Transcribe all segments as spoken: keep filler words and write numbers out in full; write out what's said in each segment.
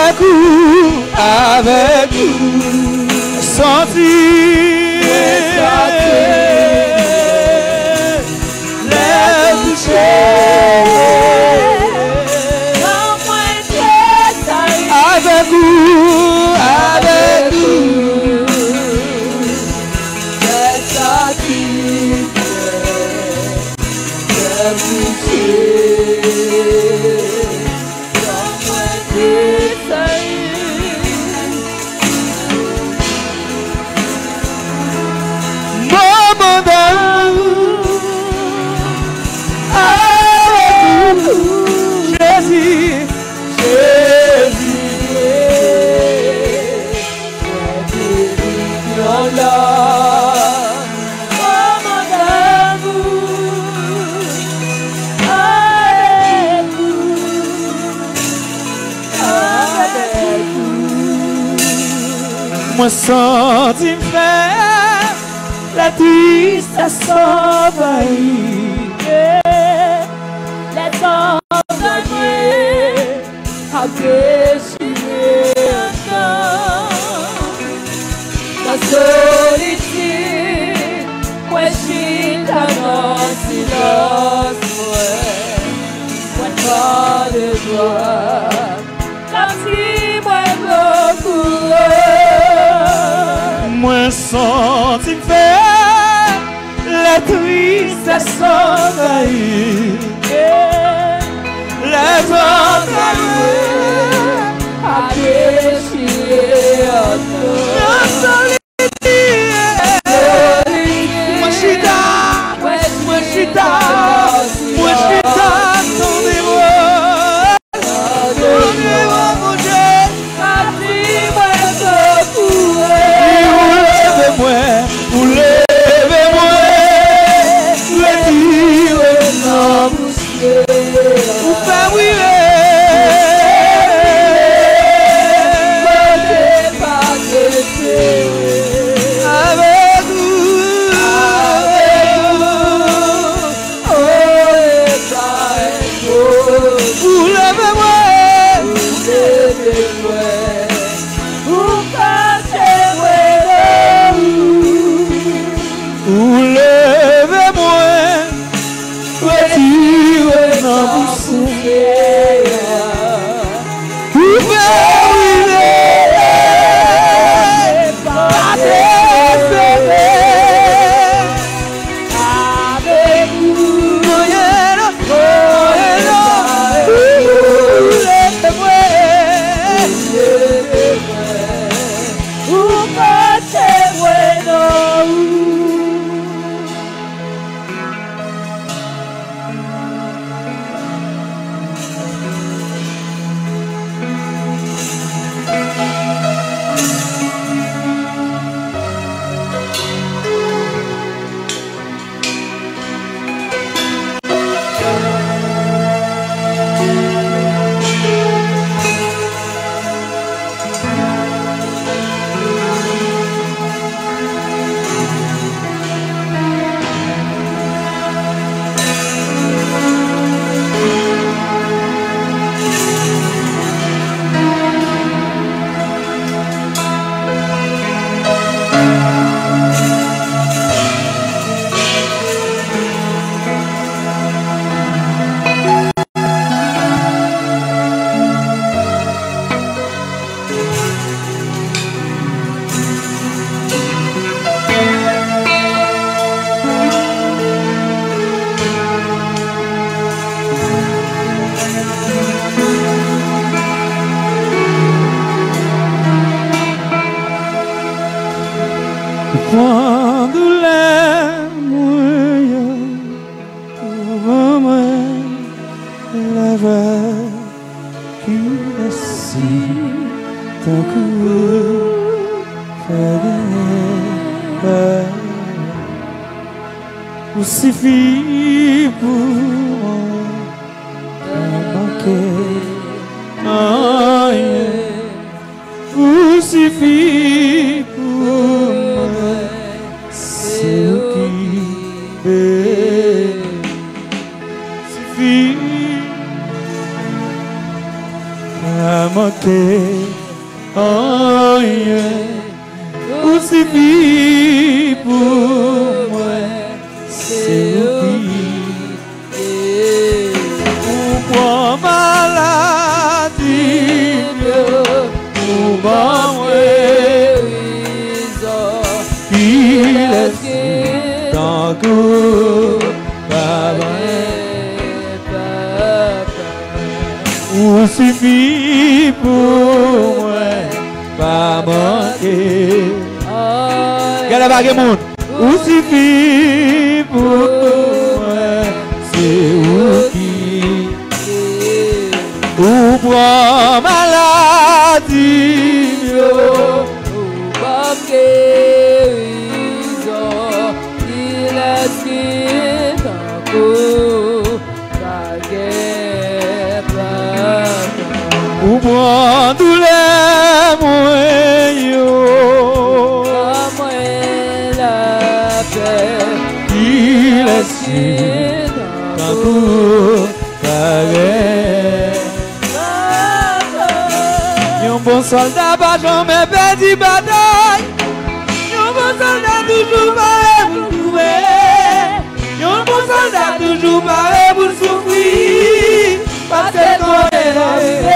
avec vous, avec vous, sentir les bouchées. Avec vous, avec vous, les sentir les bouchées. Moi senti faire la tristesse s'envahir, les envoyer à déchirer un temps. La solitude, moi j'y dans silence, moi pas de joie, la petite moi beaucoup. Moi senti faire la tristesse s'envahir, les envoyer à déchirer un temps. Moi chita, moi chita, moi chita, ton démon, ton démon mon Dieu, a dit moi je pourrais. Vous levez-moi, retirez nos bouchées, vous faites briller. Quando l'amour pour moi leva qui décide tant que faire vous suffit pour moi manquer rien vous suffit pour moi c'est qui suffit à manquer rien. Ou suffit pour moi, c'est lui. Pour maladie, pour ma guérison, il est tant que ou suffit pour moi, pas manquer. Quel est le monde? Ou suffit pour moi, c'est où qui ou pour maladie, ou pas guérison, il est qui tant que ou moi douleur moyen, la paix, il est si tant que un bon soldat pas jamais perdu bataille, un bon soldat toujours pareil pour courir, un bon soldat toujours pareil pour souffrir, parce que qu'on est là.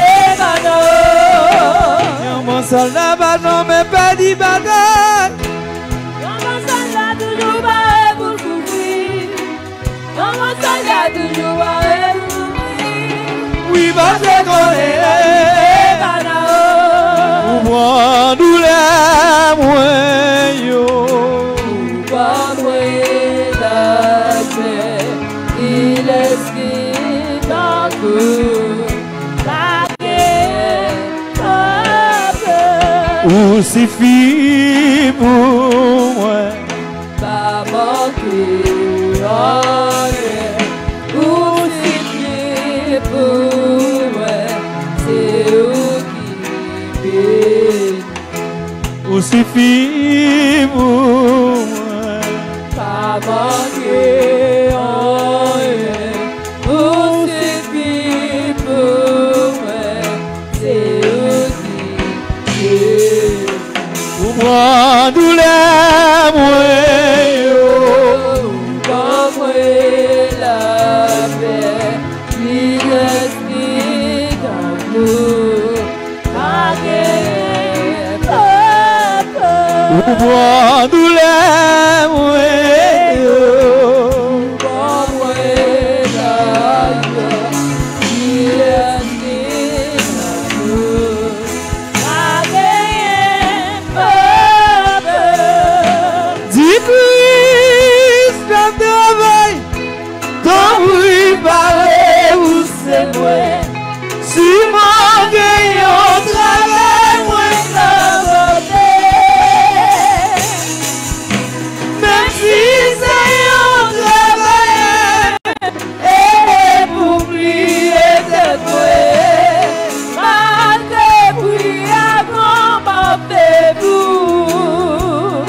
Mon soldat va jamais perdu bataille. Mon soldat toujours pareil pour souffrir. Mon soldat toujours pareil pour souffrir. Oui, parce qu'on est là. Pour moi, nous l'aimons. Pour moi, la paix, il est ce qui t'en ou suffit pour moi, pas manquer rien. Ou suffit pour moi, c'est où qui vit. ou suffit pour moi, pas manquer rien. Ou suffit pour moi, c'est où qui vit. pour moi, nous l'aimons. Pour moi, la paix, il est qui dans nous, pas pour moi, nous l'aimons. pour moi, la paix, il est qui dans nous, pas Dis Christ, le travail, comme oui, parler, vous c'est moi. Si mon gagnant travail, moi, ça va faire. Même si c'est un travail, et pour oublier de toi, malgré puis avant ma vous.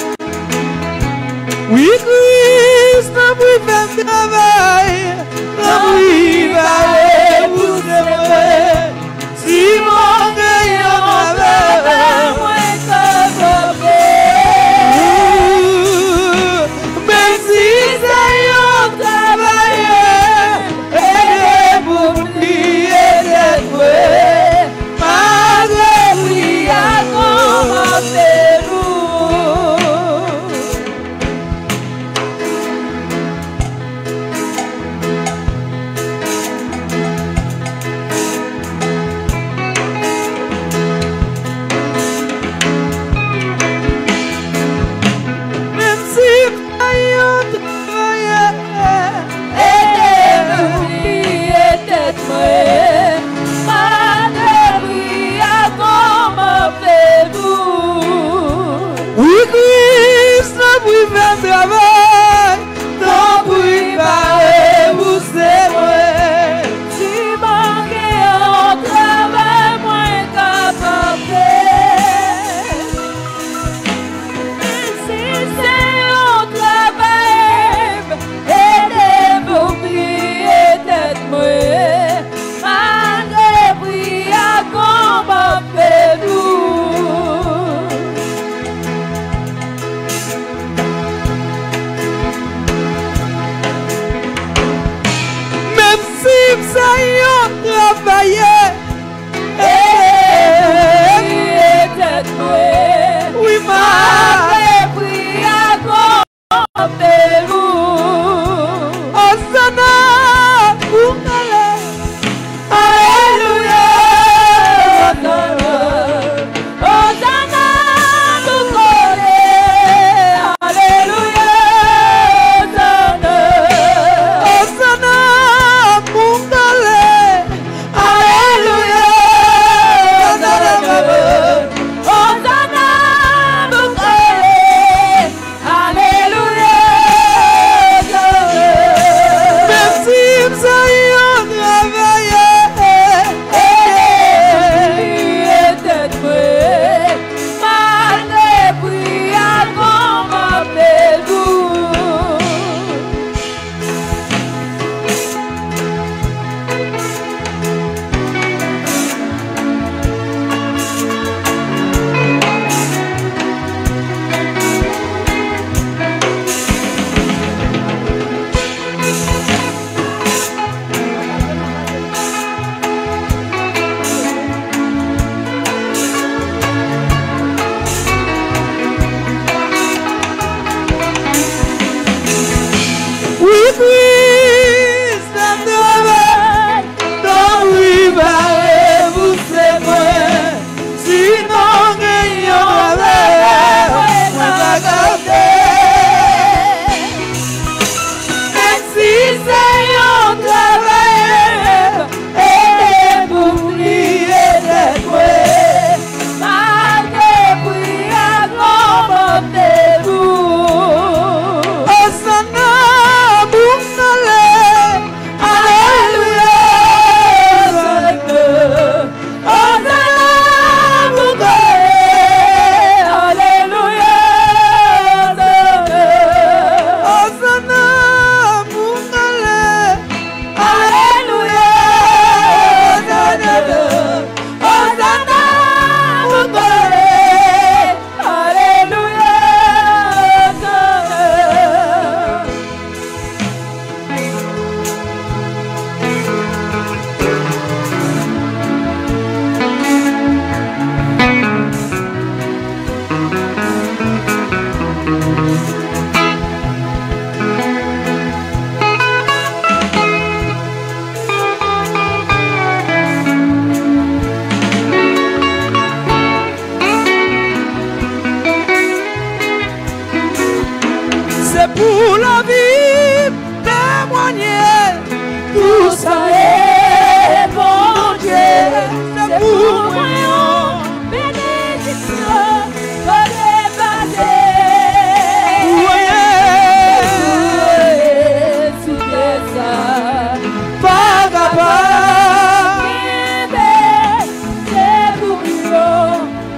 oui, Christ, n'a plus fait travail, n'a ça y est, travailler. Oui, ma Osana, Ungale. Alléluia, Osana, Ungale. Alléluia, Osana, Ungale. Alléluia, Osana, Ungale. Alléluia. Merci, Msaïon, travailler. Oui, Christ, un travail, dans lui, vous c'est moi. Sinon, gagnons avec, on va garder. Même si c'est un travail, et pour oublier d'être moi. Malgré prière, comportez-vous. Osana. C'est pour la vie témoigner tout ça est bon Dieu. C'est pour moi bénédiction pour les basés. Voyez sous des ça pas capable. C'est pour nous.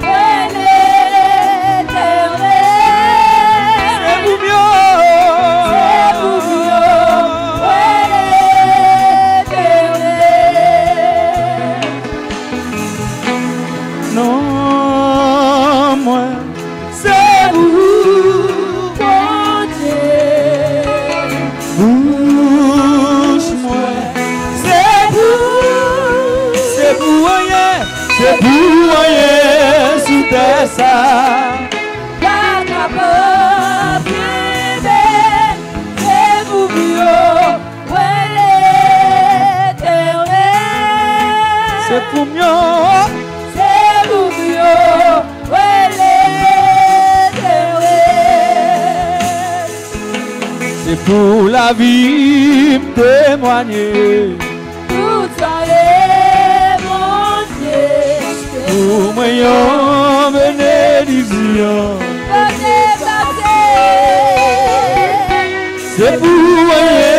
C'est pour rien sous terre ça. La capote belle, c'est pour mieux, c'est pour mieux, c'est pour mieux, c'est pour la vie témoigner. Tout ça est mon Dieu. Pour moi, yon bénédiction. C'est pour moi.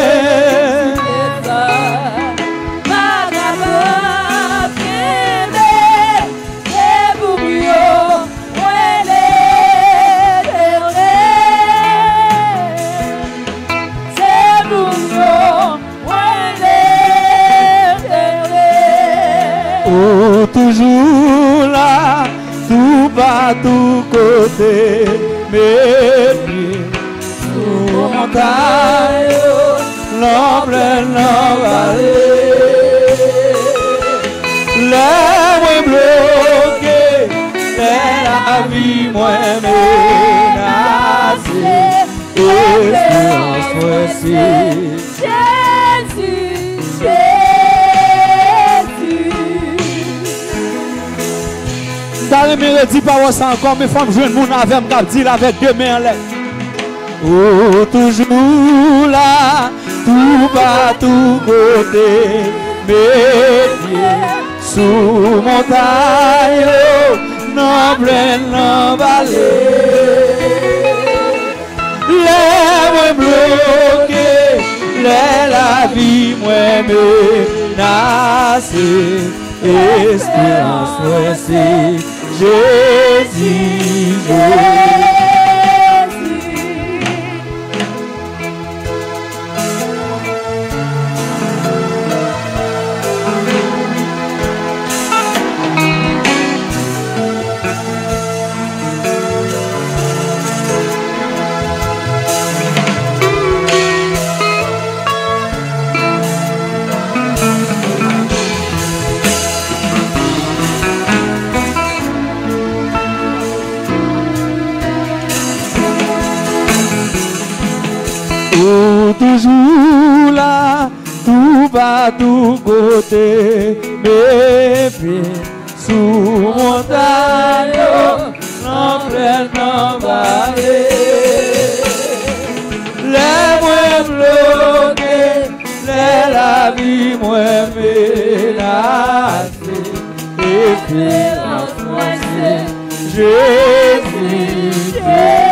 C'est pour oh, toujours là, tout bas, tout côté, mes pieds sur montagne, l'ombre, l'envallée. vie moi menacée, espérance moi c'est Jésus, Jésus. T'as le mérite dit pas ça encore, mais faut me joindre mon avec me dire avec deux mains en l'air. Oh, toujours là, tout bas, tout côté, mes pieds sous montagne, non pleine, non vallée. Les moins bloqués, les la vie moins menacée, espérance moins c'est Jésus, Jésus. Toujours là, tout bas, tout côté, mes pieds sous montagne, en pleine vallée. Les moins bloqués, les la vie moins menacée, espérance moins c'est Jésus, Jésus.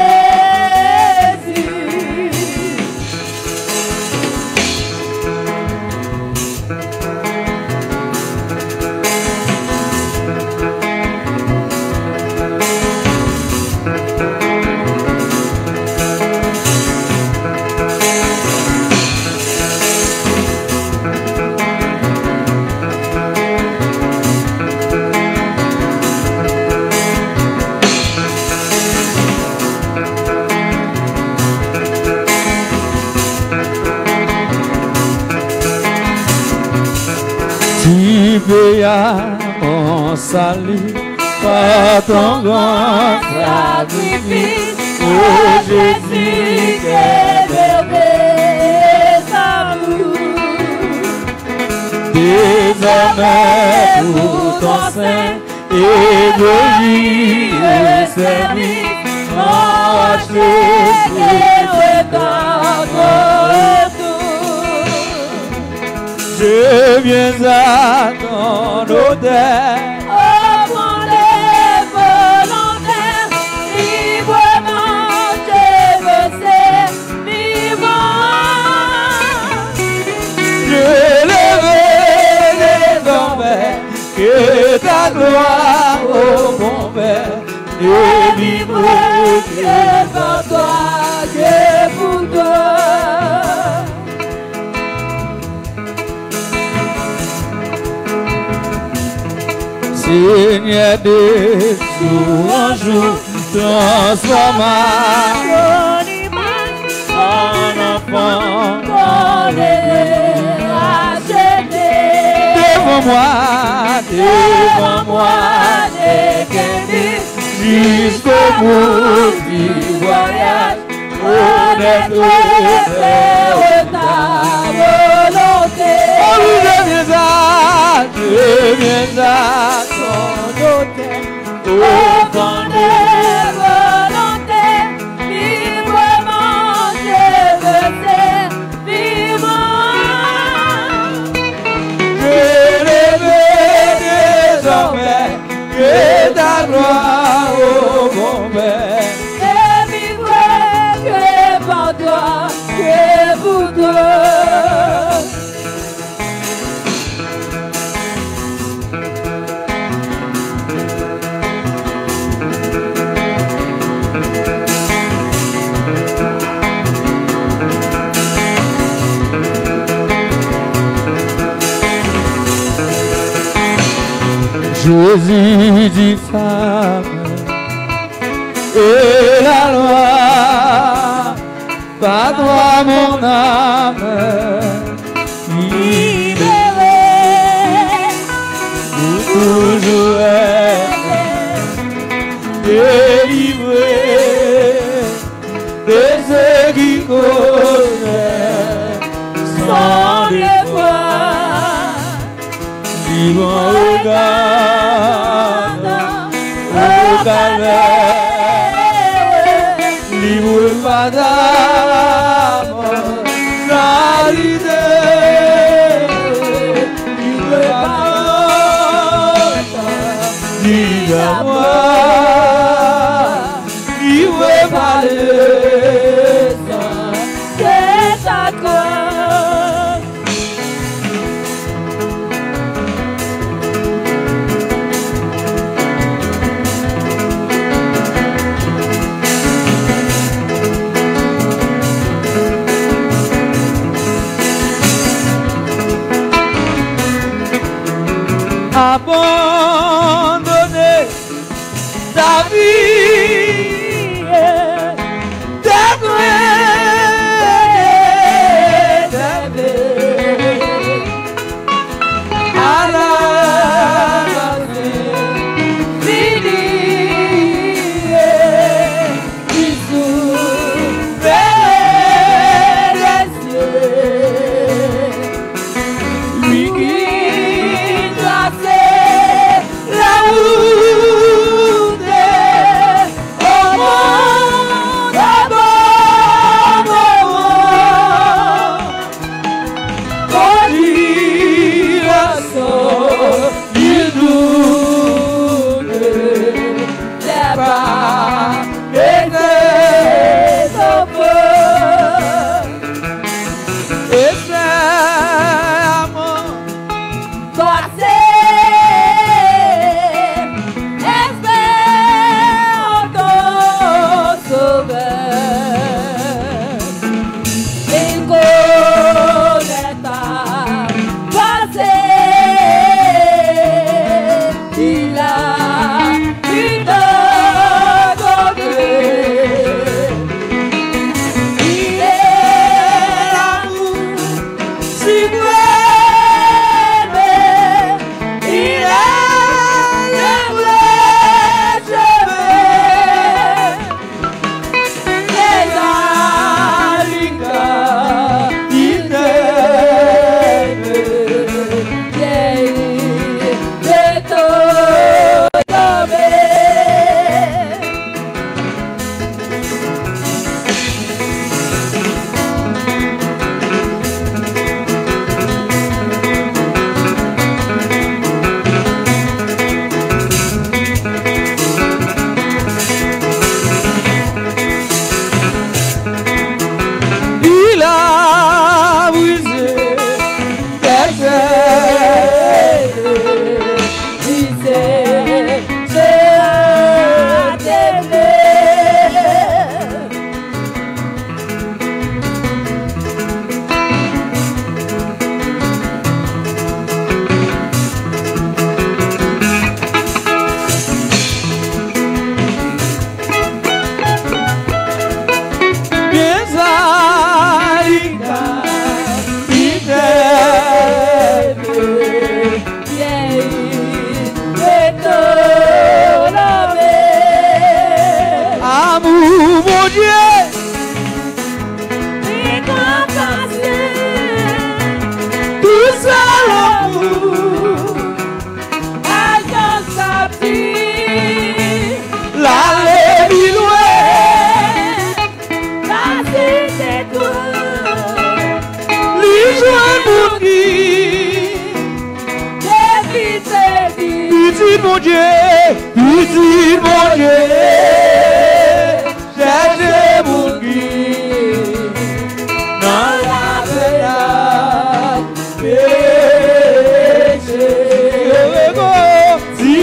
Tu payas mon salut par ton grand sacrifice, oh Jésus, quel merveilleux amour. Désormais pour ton sein et de et service, mon Jésus est dans ton retour. Je viens à ton autel, Au fond des volontaires, librement je veux servir. je leverai désormais que ta gloire, ô mon Père, et vivrai Que pour toi, que pour toi. Seigneur de jour en jour, transforma en enfant. Devant moi, devant moi, jusqu'au bout du voyage, honnête vers ta volonté. Oh oui, je viens à, je viens à ton autel. Au fond des volontés, librement je veux servir. Je lèverai désormais que ta gloire, ô mon Père. Et vivrai que pour toi, que pour toi. Jésus dit femme et la loi, pas toi mon âme, libérée pour toujours être. vivant regarde, regarde, libre madame, la l'idée, libre madame, dis à moi, libre madame, c'est ta cause. Abandonner ta vie, t'aimer, t'aimer, à la fini, qui s'ouvre les yeux, lui qui mon Dieu, petit mon Dieu, cherchez mon guide dans la pénale, péché, si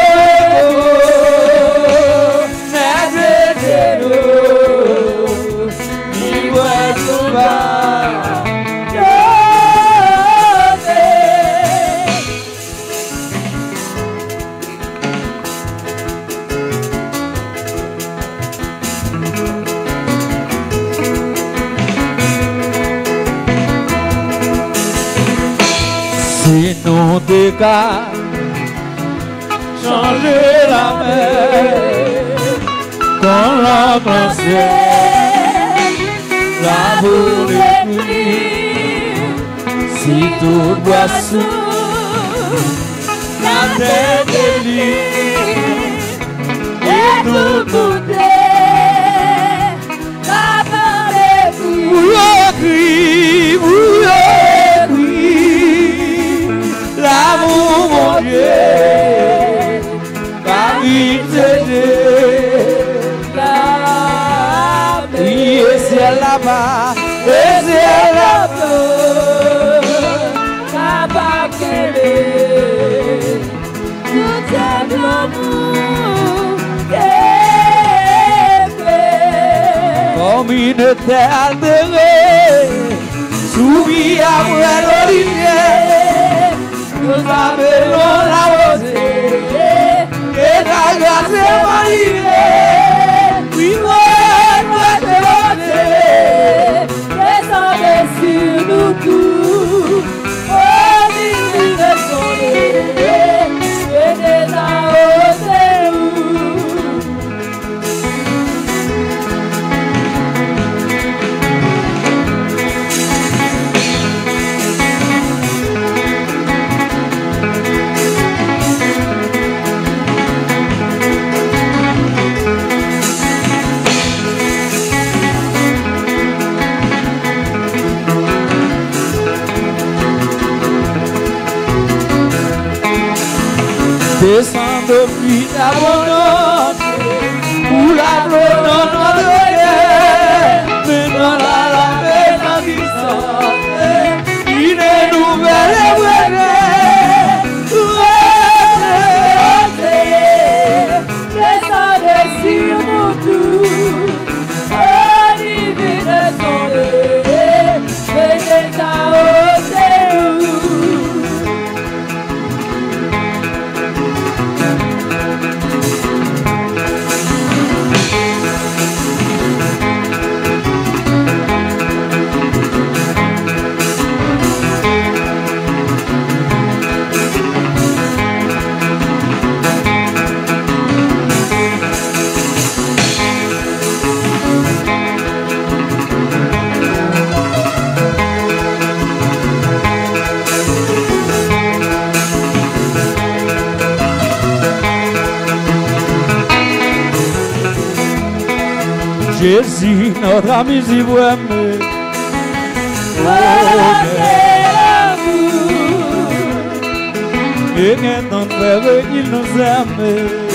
nous décale, changer la mer, quand la glacière, la boule est prise, si tout boisson la terre délivre, et tout goûter, la parole crie, vous crie, l'amour mon Dieu, va vite oui, et c'est là-bas, et c'est là-bas, capable qu'aimer, tout est l'amour qu'aimer. comme une terre altérée, soumis après l'olivier, nous appelons la rosée, et ta grâce est mariée, oui, descendez sur nous tous, oh divine soleil, venez arroser nous. Descends depuis l'abondance, pour l'abondance de guerre, maintenant la paix dans puissance, une nouvelle éveillée, Descendez sur nous tous, oh divine soleil, venez arroser nous. Jésus, notre ami, si vous aimez, et maintenant frère, il nous aime.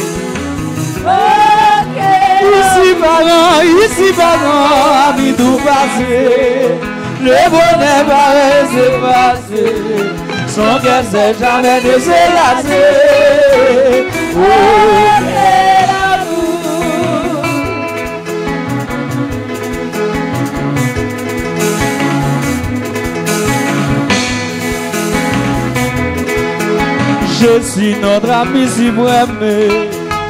Ici parents, ici parents, amis tout passé, le bonheur paraît se passer, son cœur s'est jamais désolacé. Je suis notre ami si vous aimez.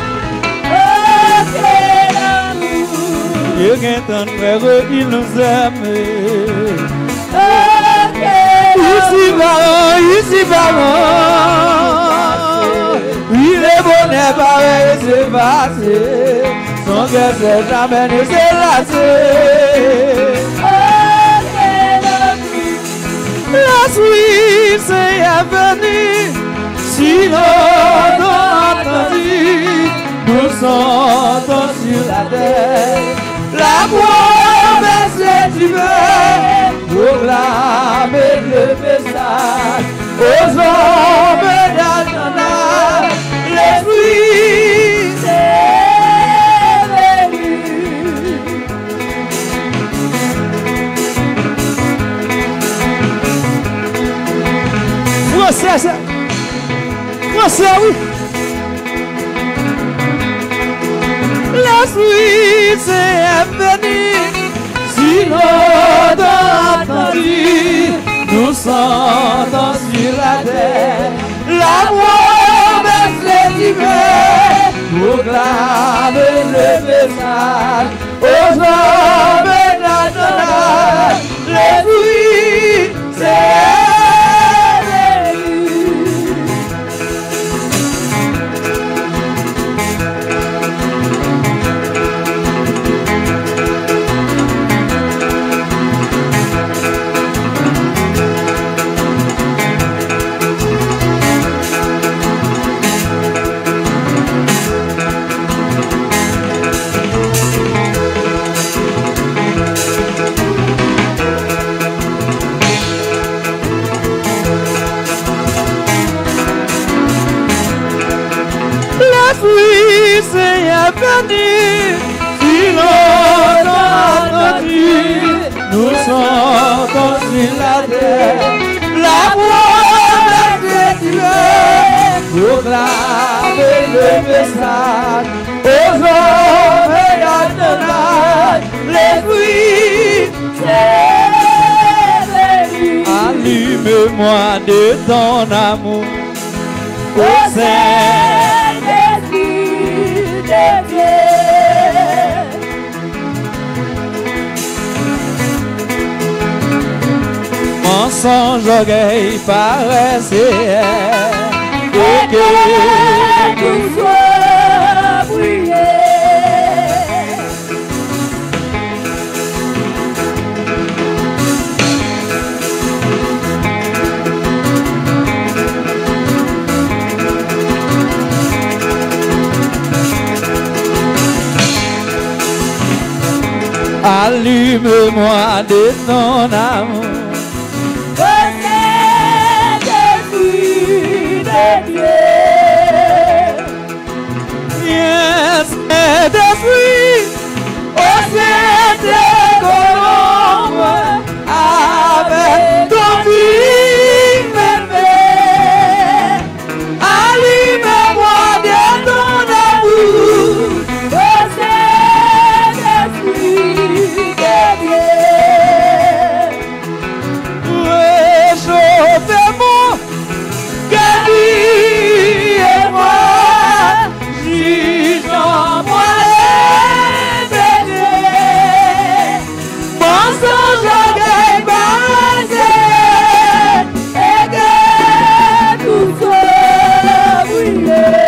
Et qu'un frère, il nous aime. Ici parents, ici parents, oui le bonheur paraît se passer, son cœur s'est jamais désolacé. La suite c'est venue, si l'on a entendu, nous sommes sur la terre. La promesse est divine, proclamer le message aux hommes d'Altana. L'esprit s'est venu. Français, Français, oui. L'esprit s'est venu, si l'on a entendu, nous sommes sur la terre. La promesse est divine, proclame le message aux hommes d'Adonai. L'esprit s'est l'Esprit Seigneur venu, si l'on a entendu, nous sommes sur la terre, la voix de Dieu, proclamer le message aux hommes et à l'âge, l'Esprit c'est venu. Allume-moi de ton amour, au Saint-Esprit de Dieu. Mensonge, orgueil, paresse et que tout soit brûlé. Allume-moi de ton amour, Saint-Esprit de Dieu. Yes, Saint-Esprit, oh Saint-Esprit, avec ton divin fait, allume-moi de ton amour, oh Saint-Esprit de Dieu. Réchauffez-moi, guéris-moi, juge-moi les péchés, mensonge, orgueil, blasé, et que tout soit brûlé.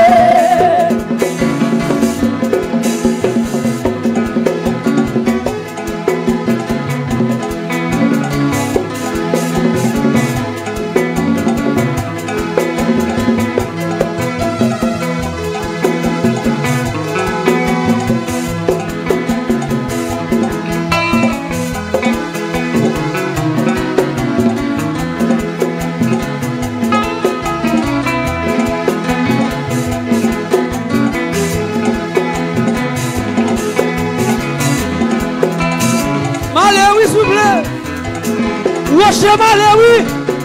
Malé, s'il vous plaît. Rocher Malé, oui.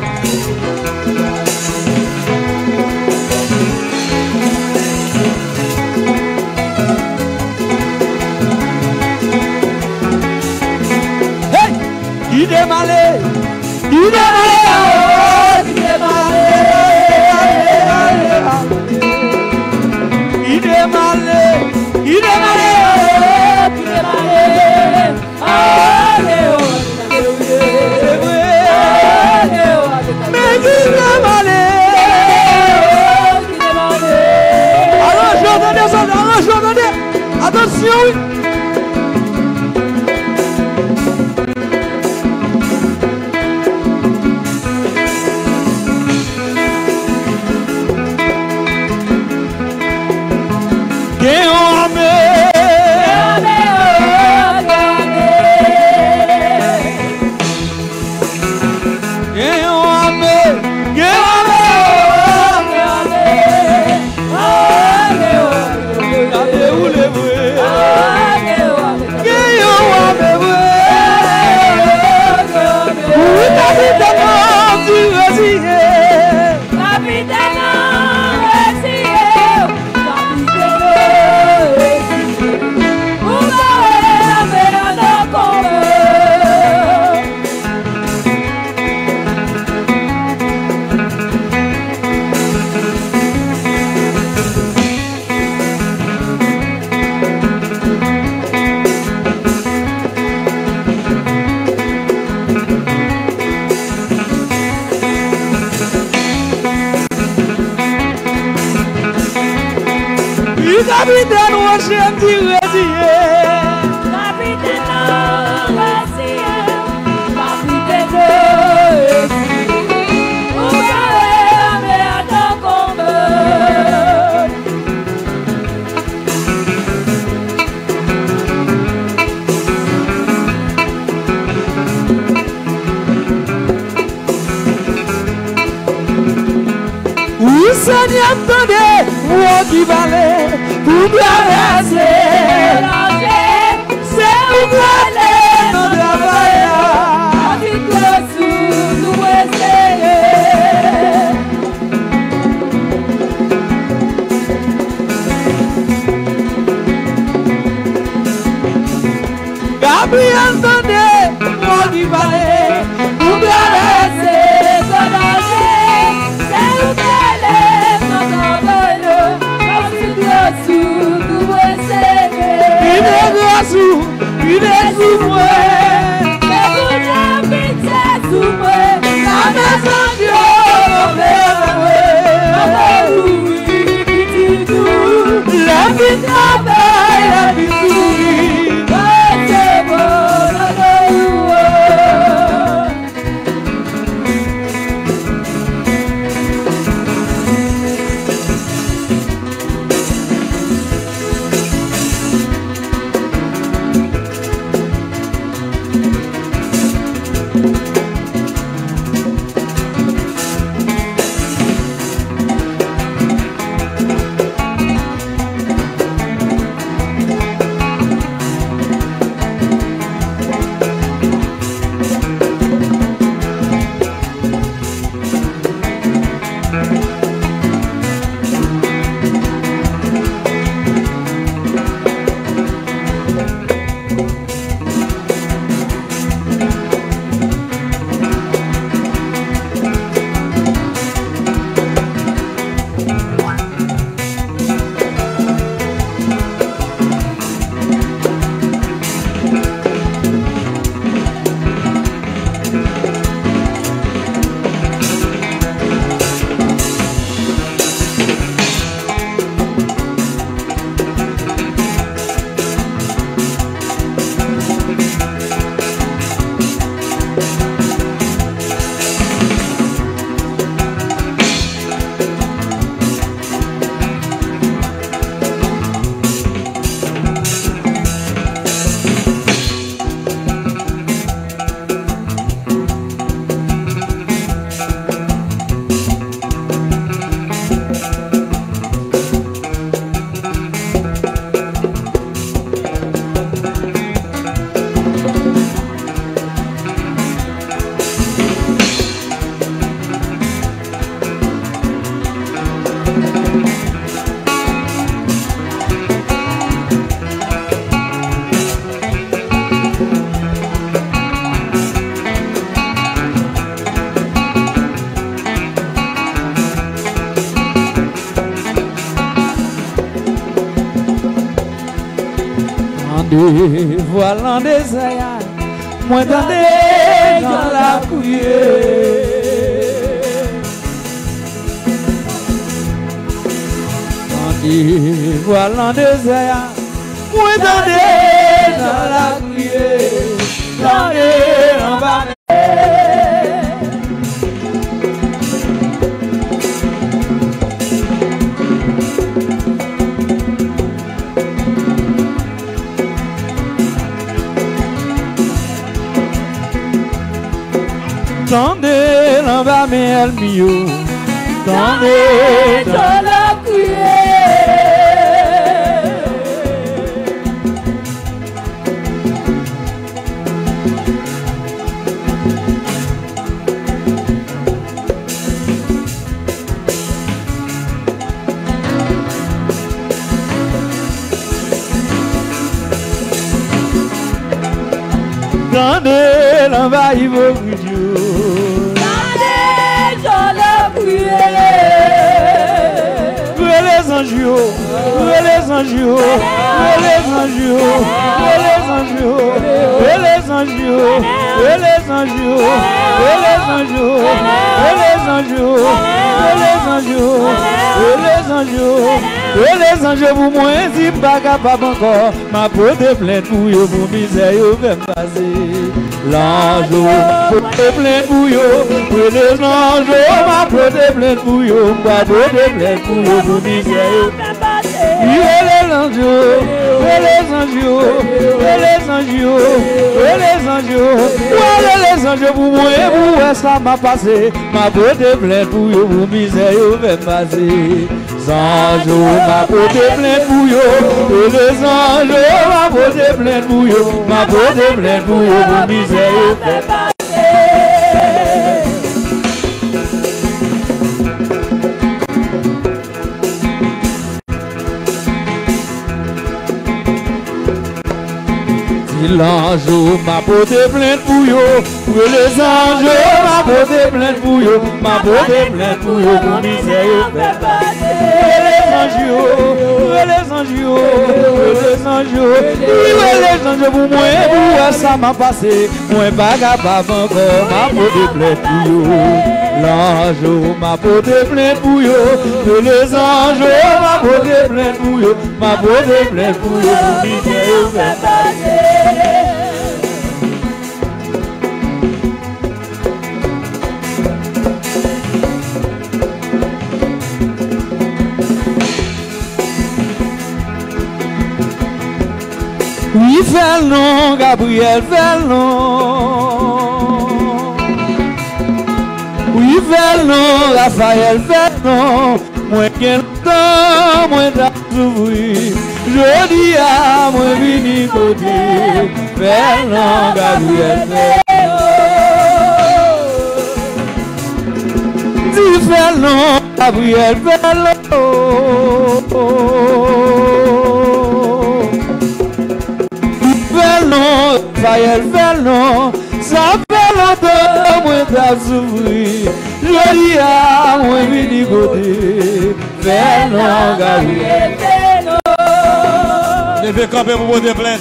Hey, il est malé. Il est malé. Il est malé. Il est malé. Il est malé. Il est malé. Mais qui est malé? Alors je entendais ça, alors je entendais. Attention, oui. Capitaine, moi j'aime dire Capitaine, capitaine, on va la mer dans combat. Oui, Seigneur, attendez. moi qui valait, pour traverser, c'est où aller dans la Gabriel Tondé, moi qui valait, pour traverser, c'est où aller dans la il est sous, il est sous moi. Mais vous n'habitez sous moi. La maison Dieu, la vie travaille, la vie sourit. C'est bon, voilà des ayats, moi dans des dans la couille. Voilà des ayats, moi dans des dans la couille, dans des en bas. Tendez l'en bas mais elle mieux. Tendez dans la cuillère. Tendez l'en bas il vaut Dieu. Les anges, les anges, les anges, les anges, les anges, les anges, les anges, les anges, les anges, les anges, vous moi si pas capable encore, ma porte plainte pour vous, pour misère vous fait passer. L'ange, porte plainte pour vous, pour les anges, ma porte plainte pour vous, ma porte plainte pour vous, pour misère. Il est l'ange, il les anges, les anges, les anges, les anges pour moi, pour ça m'a passé, ma beauté pleine pour vous, pour misère, vous vais passer. Anges, ma beauté pleine pour vous, les anges, ma beauté pleine pour vous, ma beauté pleine pour vous, pour misère, vous vais passer. L'ange, ma beauté pleine pour vous, pour les anges, ma beauté pleine pour vous, ma beauté pleine pour vous, pour misère, fait passer. Les anges, les anges, les anges, les anges pour moi, pour ça m'a passé, moi pas capable encore, ma beauté pleine pour vous. L'ange, ma beauté pleine pour vous, les anges, ma beauté pleine pour vous, ma beauté pleine pour vous, pour misère, fait passer. Oui, fais le nom, Gabriel, fais le nom. Oui, fais le nom, Raphaël, fais le nom. Moi, quel temps, moi, t'as s'ouvrir. Je dis à moi, vini côté. Fais le nom, Gabriel, fais le nom. Dis, fais le nom, Gabriel, fais le nom. Non, Raphaël fait non, ça fait longtemps moi t'as souffri. Je dis à moi vini côté, fais non, Gabriel, fais non. Levez camper pour porter plainte.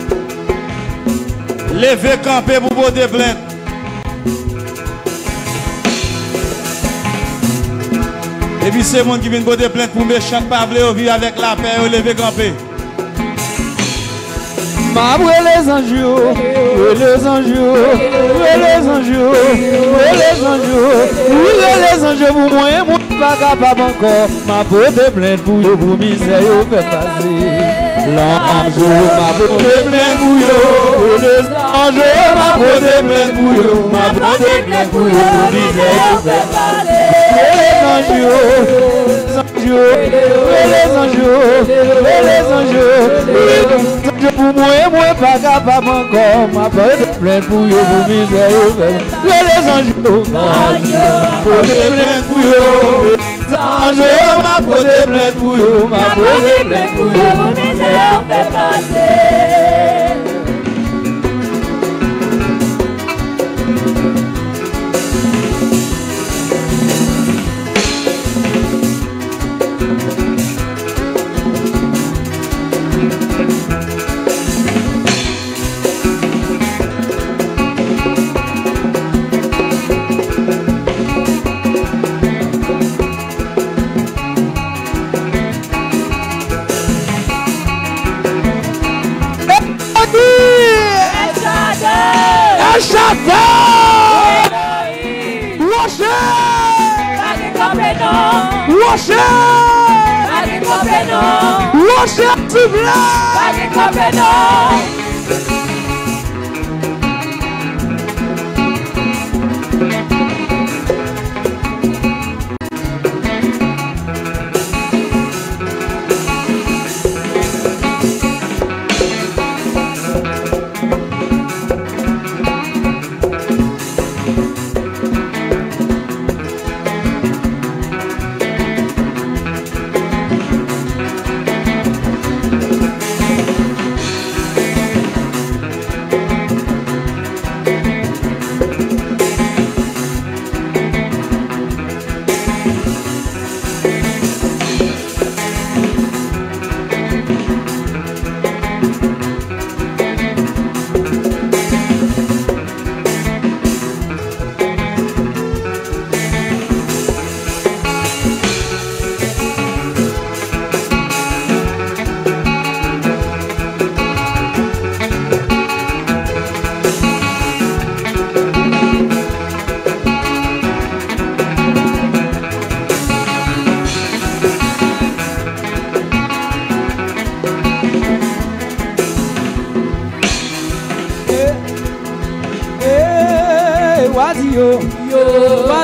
Levez camper pour porter plainte. Et puis c'est monde qui vient porter plainte pour méchant pas vouloir vivre avec la paix et lever camper. Ma les anges, les anges, les anges, les anges, les anges pour moi, moi pas capable encore. Ma beauté pleine pour vous, pour misère, vous fait passer. L'ange, ma beauté pleine pour vous, les anges, ma beauté pleine pour vous, ma beauté pleine pour vous, pour misère, vous fait passer. Les anges, les anges, les anges, les anges pour moi, moi pas capable encore, ma beauté pleine pour vous, pour misère, les anges, ma beauté pleine pour vous, les anges, ma beauté pleine pour vous, ma beauté pleine pour vous, pour misère, fait passer.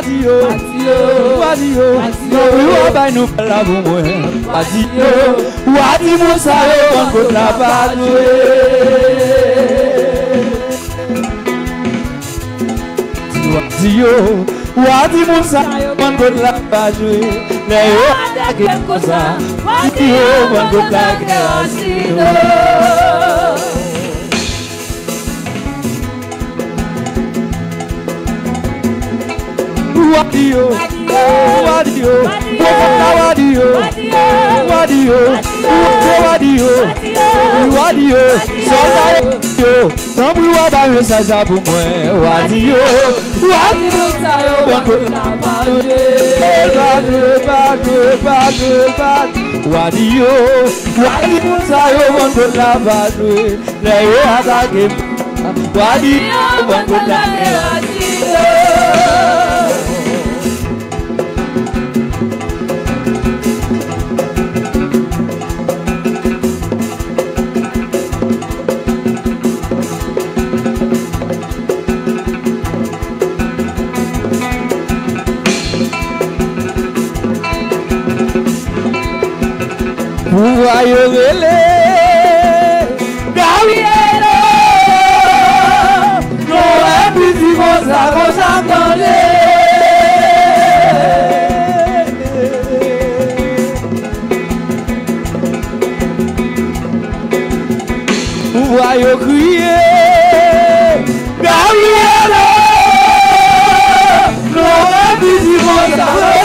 Wadio, Wadio, Wadio, Wadio, Wadio, Wadio, Moussa, on peut la badoué. Wadio, Wadio, Moussa, on peut la badoué. Wadio, on peut la Wadio, Wadio, Wadio, Wadio, Wadio, Wadio, Wadio, Tambou Wadio, ça ça pour moi, Wadio, Wadio, Wadio, Wadio, Wadio, ça on peut la badoué, les attaquer, Wadio, on peut la Voyez relé, Gabriel, non est plus si vous entendez. Voyez crier, Gabriel, non est plus si vous entendez.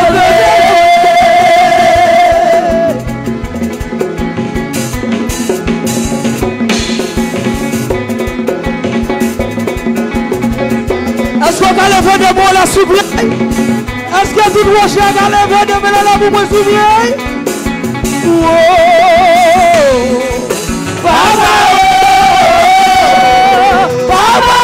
Est-ce qu'on a levé de moi la souviens? Est-ce que tout le monde a levé de moi la vous me souviens? Papa! Papa!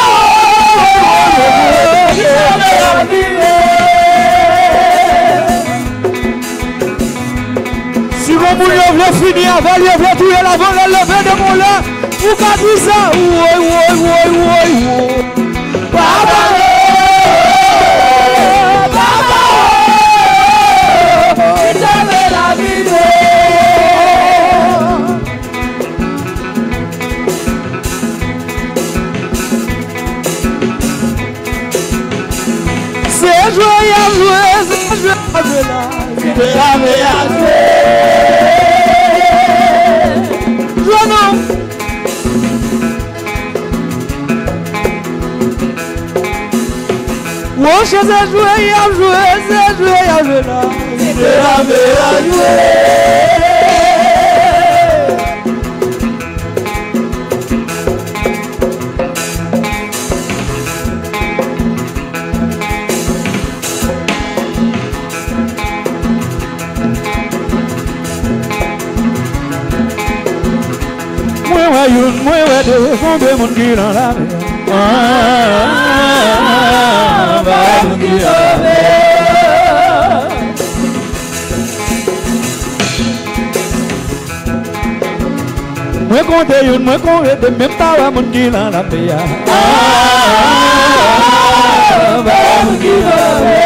Si vous voulez finir avant, vous voulez tuer la volée, lever de moi là, vous qu'à dire ça? Oui, oui, oui, oui, oui. Papa! C'est joué à jouer, c'est joué à jouer là, c'est joué à jouer. Joué non. Mon cher, c'est joué à jouer, c'est joué à jouer là, c'est joué à jouer. Moi, ouais, de fonder mon cul dans la mer. Ah, va mon cul dans la mer. Moi, compte une, moi, compte de même pas va mon cul dans la mer. Ah, va mon cul dans la mer.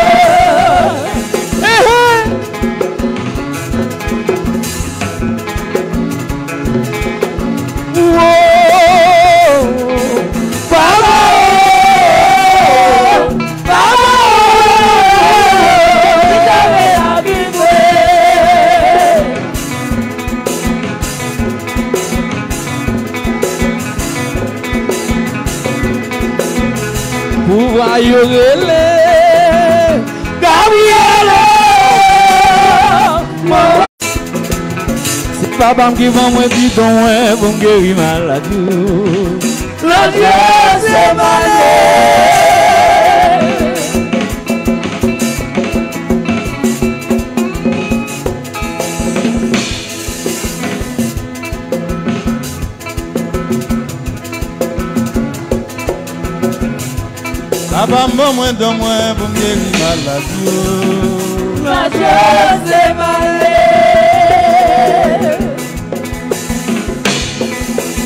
Ayurele, Gabriele, c'est papa qui va me dire ton pour me guérir maladie. Le Dieu c'est malé. Papa moi de moi pour me guérir maladie. La chose est malée.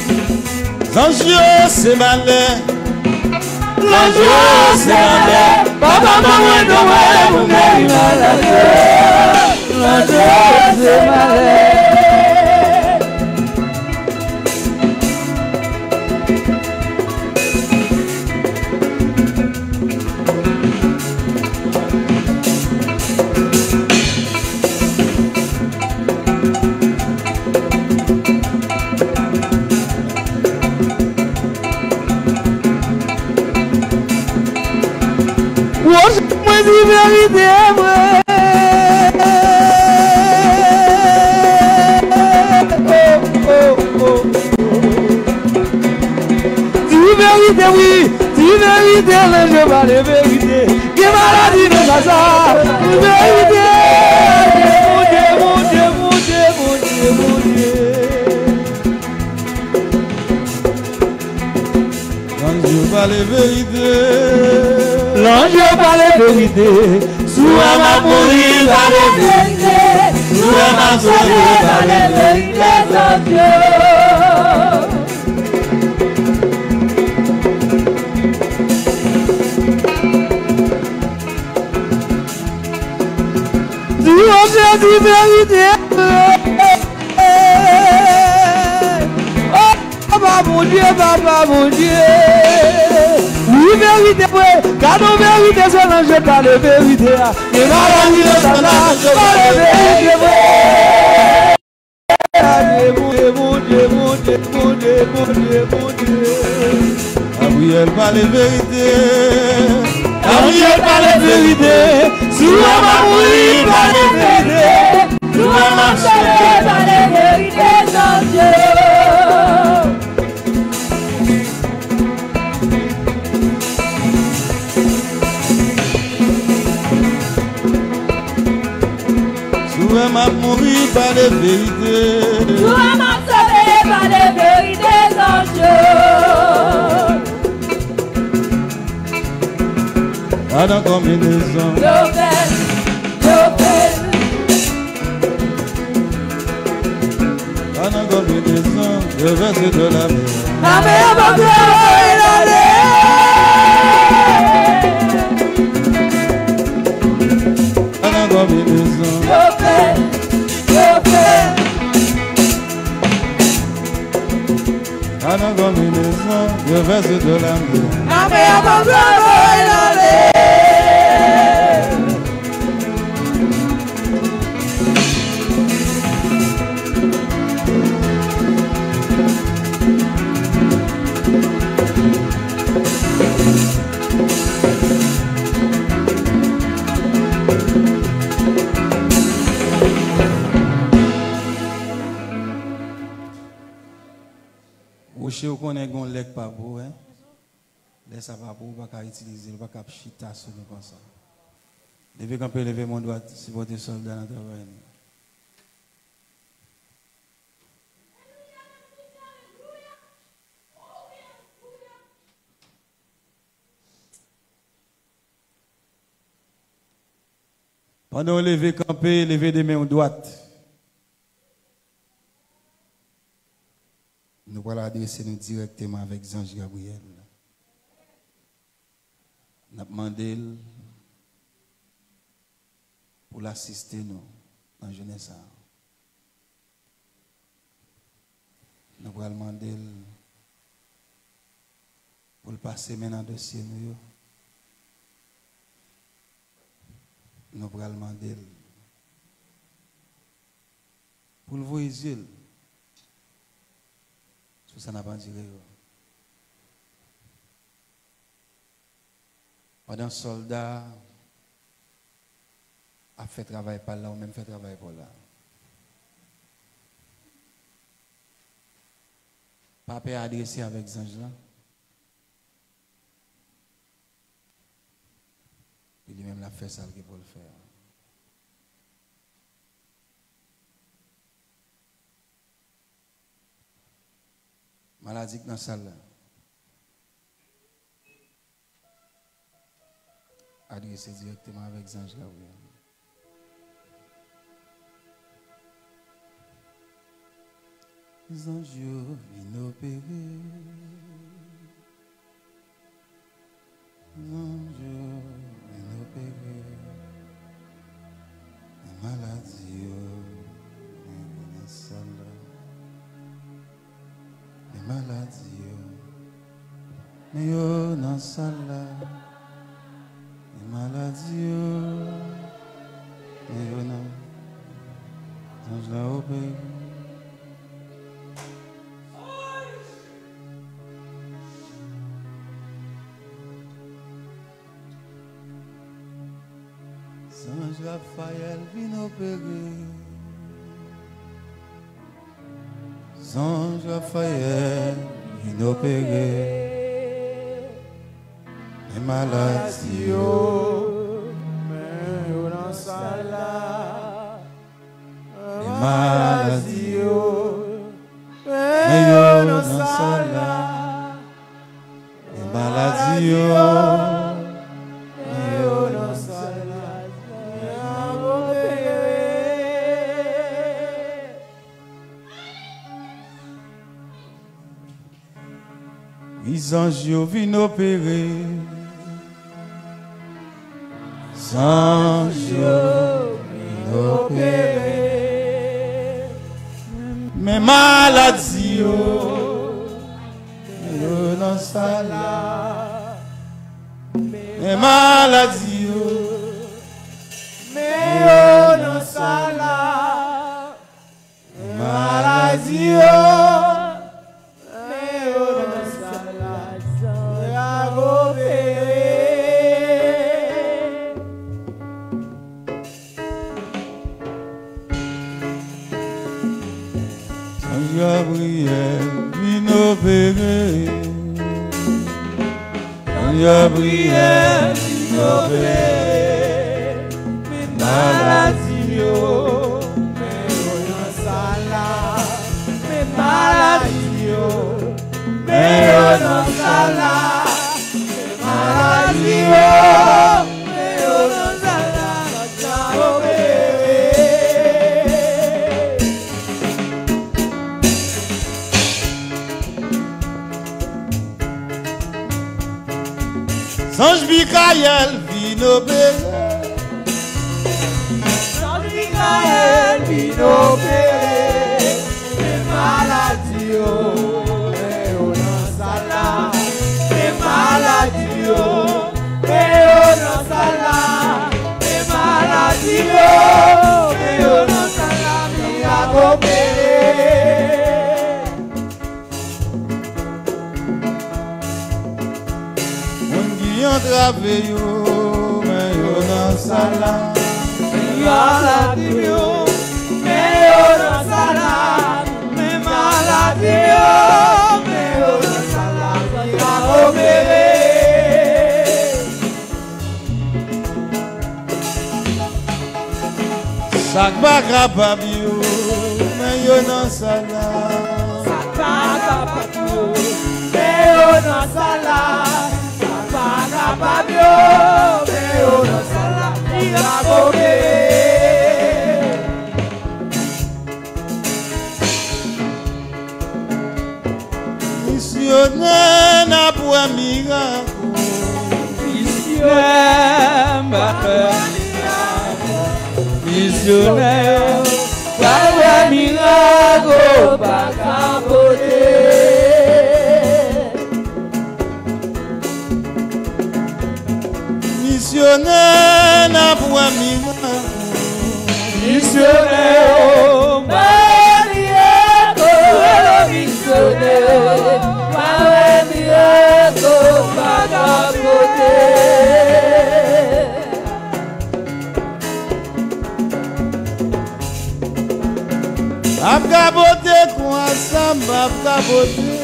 Zanjio c'est malé. La chose est malée. Papa maman de moi pour me malade. L'ange c'est malade. Moi dis vérité vrai. Oh, oh, oh. Dis vérité oui, dis vérité là je parle vérité. Qui maladie de ça ça. Dis vérité. Mon Dieu, mon Dieu, mon Dieu, mon Dieu, mon Dieu. Quand je parle vérité. L'ange parle vérité, sous ma mourir parle vérité, sous ma sauver parle vérité, sans Dieu. Tu as dit vérité, oh mon Dieu, papa mon Dieu. Oui, vérité, oui, car nos vérités, c'est l'ange par la vérité. Et maladie de sa lâche, par la vérité, oui. Mon Dieu, mon Dieu, mon Dieu, mon Dieu, mon Dieu, mon Dieu. Gabriel par la vérité. Gabriel par la vérité. Sous ma mourir par la vérité. Sous ma sauver par la vérité, sans Dieu. Toi m'a mouru par les vérités. Toi m'a sauvé par les vérités sans Dieu. Pas dans combinaison. L'open, l'open. Pas dans combinaison. Je verse de la mer. La mer va pleurer l'aller. Pas dans combinaison. L'open, l'open. Pas dans combinaison. Je verse de la mer. La mer va pleurer l'aller. Rocher, vous connaissez un lec pas beau, hein? Laisse ça pas beau, pas qu'à utiliser, pas qu'à chita sur nous comme ça. Levez quand peut lever mon doigt, si vous êtes soldat dans le travail. Pendant lever camper, lever des mains droites. Nous allons adresser nous directement avec Zange Gabriel. Nous avons demandé pour l'assister nous dans la jeunesse. Nous allons demander pour le passer maintenant dans le dossier. Nous allons demander pour le voyager. Ça n'a pas duré. Pendant que soldat a fait travail par là, ou même fait travail pour là. Papa a adressé avec Zange là. Il lui-même l'a fait ça qu'il faut le faire. Maladie dans la salle. Adressé directement avec Zange Gabriel. Zange inopéré. Zange Maladie, les maladies, mais yo dans sala, les maladies, mais yo non, dans la opé. Sange Raphaël vient opérer. Sange Raphaël vient opérer. Les maladies, mais on en sala. Les maladies, mais on en sala. Les maladies. Les anges viennent opérer. Les anges viennent opérer. Mes maladies, mais non ça là. Mes maladies, mais non ça là. Mes maladies. Gabriel, vine opérer. Gabriel, vine opérer. Mes maladies, mais on ça là. Mes maladies, mais on ça là. Mes maladies, mais on ça là. Sange Michael vient opérer. Sange Michael vient opérer. Les maladies, mais on en ça là. Les maladies, mais on en ça là. Les maladies, mais on en ça là. Vient opérer. Entravé yo, mais yo dans sala. Maladie yo, mais yo dans sala. Mais maladie yo, mais yo dans sala. Va opérer. Sac pas capable yo, mais yo dans sala. Sac pas capable yo, mais yo dans sala. Fabio, mais on a ça là, il a opéré. Missionnaire n'a pas miracle. Missionnaire n'a pas miracle. Missionnaire n'a pas miracle, pas capoter. Missionnaire n'a pas miracle. Missionnaire, miracle, missionnaire, pas miracle, pas capoter. Pas capoter quoi ça, pas capoter.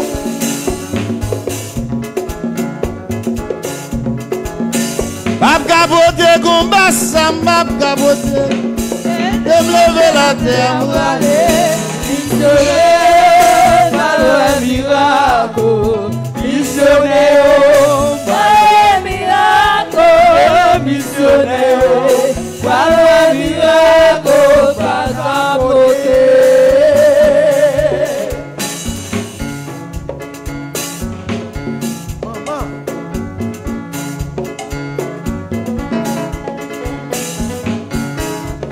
Map capote combat, ça map capote. De me lever la terre, m'aller. Missionnaire, pas le miracle. Missionnaire, pas le miracle. Missionnaire, pas le miracle, pas capoter.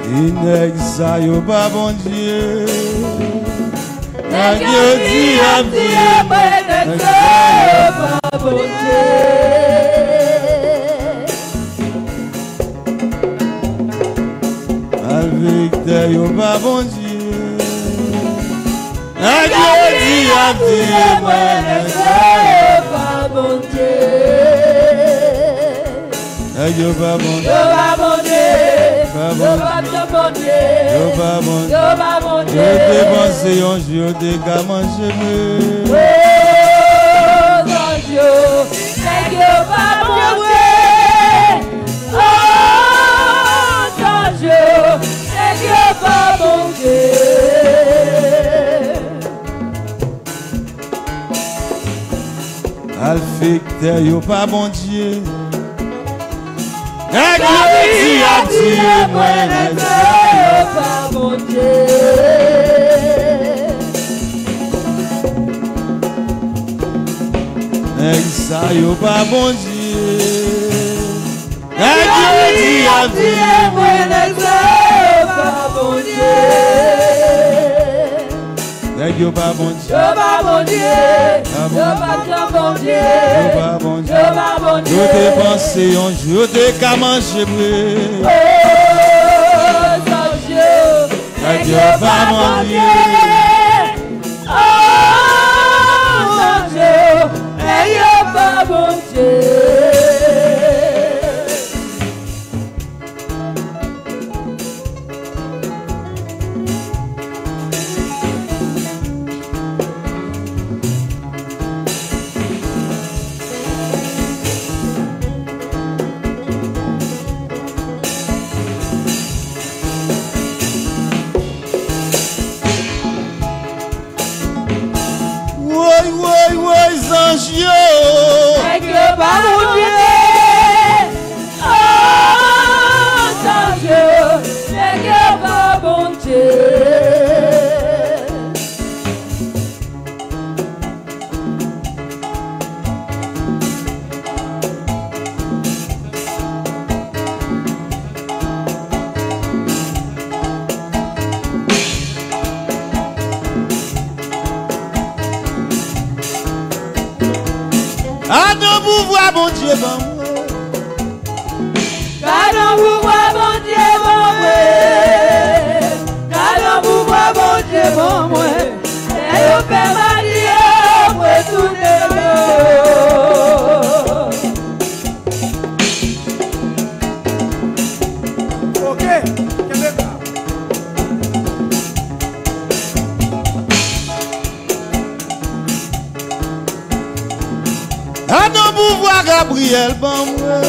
Nèg sa yo pas bon Dieu. Nèg yo di a Dieu, nèg sa yo pas bon Dieu. Avec tes yo pas bon Dieu. Nèg yo di a Dieu, nèg sa yo pas bon Dieu. Nèg yo pas bon Dieu. Yo pas bon Dieu. Pas Yo bon pas bon Dieu. Yo pas bon Yo pas bon Dieu. Yo dépensé un jour de qu'à manger. Oh, mon Dieu, nèg yo pas bon Dieu. Oh, mon Dieu, nèg yo pas bon Dieu. Alfecte yo pas bon Dieu. Nèg yo di a Dieu, moi nèg sa yo pas bon Dieu. Nèg sa yo pas bon Dieu. Nèg yo di a Dieu, moi nèg sa yo pas bon Dieu. Nèg yo pas bon Dieu. Yo pas bon Dieu. Yo pas bon Dieu. Yo pas bon Dieu. Yo pas bon Dieu. Yo te pensé un jour de qu'à manger. Oh, mon Dieu, nèg yo pas bon Dieu. Oh, mon Dieu, nèg yo pas bon Dieu. Woy woy woy zanj yo. Nèg yo pas bon Dieu. Oh, mon Dieu, nèg yo pas bon Dieu. À nos pouvoirs, bon Dieu, bon. Quand on vous voit, bon Dieu, bon moi. Quand on vous voit, bon Dieu, bon moi. Et on fait marier, moi, tout le monde. Ok, quel est ça? À nos pouvoirs, Gabriel, bon.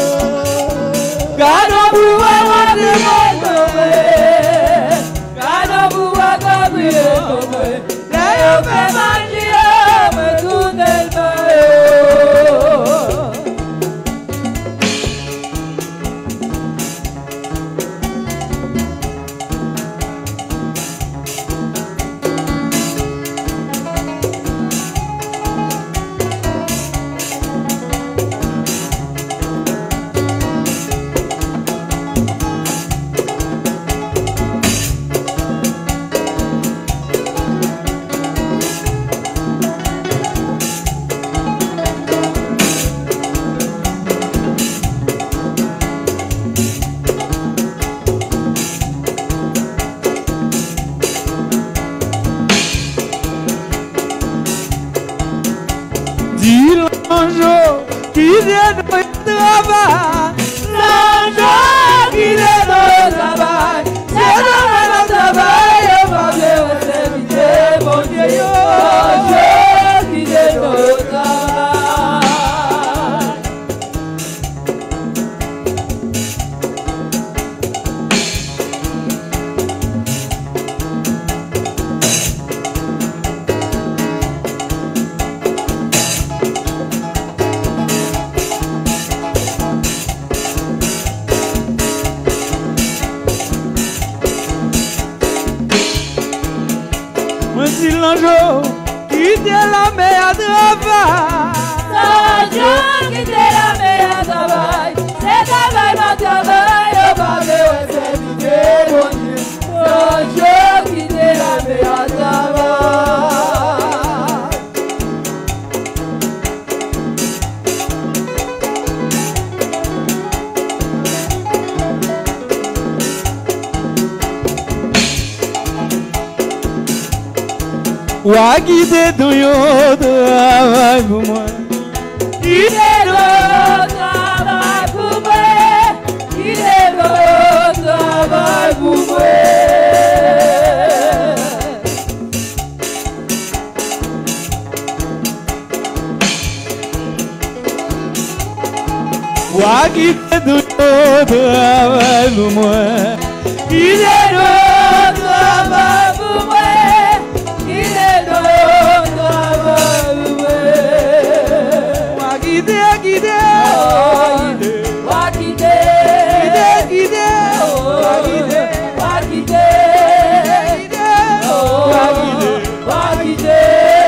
Quand on vous voit, bon Dieu, bon moi. Quand on vous voit, Gabriel, bon moi. Et on fait marier, moi, tout le monde. Dis l'ange qui vient de travail. L'ange qui est dans le travail, c'est dans le travail, on va bien s'inviter, mon Dieu. L'ange qui est dans le travail. Moi dis l'ange qui vient la mer à travail. L'ange qui est la meilleure travail, c'est travail, mon travail, on va bien s'inviter, mon Dieu. Ou à quitter ton yo travail pour moi. Il est le travail pour moi. Il est le travail pour moi. Ou à quitter ton yo travail pour moi. Il est le travail pour moi. Il est le travail pour moi. Ou à quitter, quitter, Ou à quitter, quitter, ou à quitter, ou à quitter, ou à quitter, ou à quitter,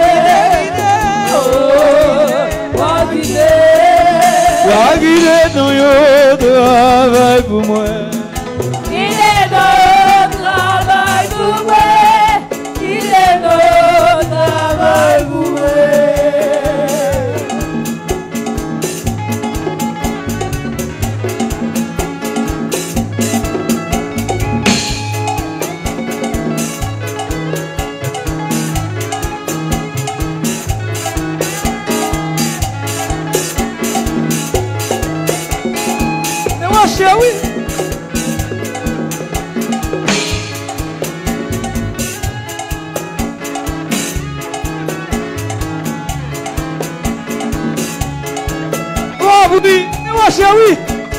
ou à quitter. Ou à quitter ton yo travail pour moi. Il est le travail pour moi. Il est le travail pour moi. Mais moi chérie. Oh, vous dites, mais moi chérie.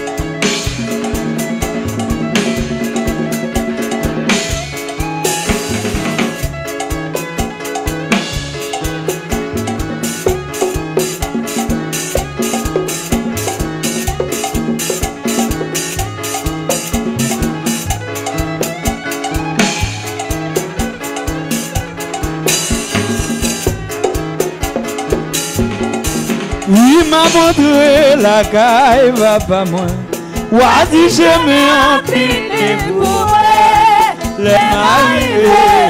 Oui, m'a montré la caille, va pas moi. Ou a dit je me empile pour moi. Les mariés,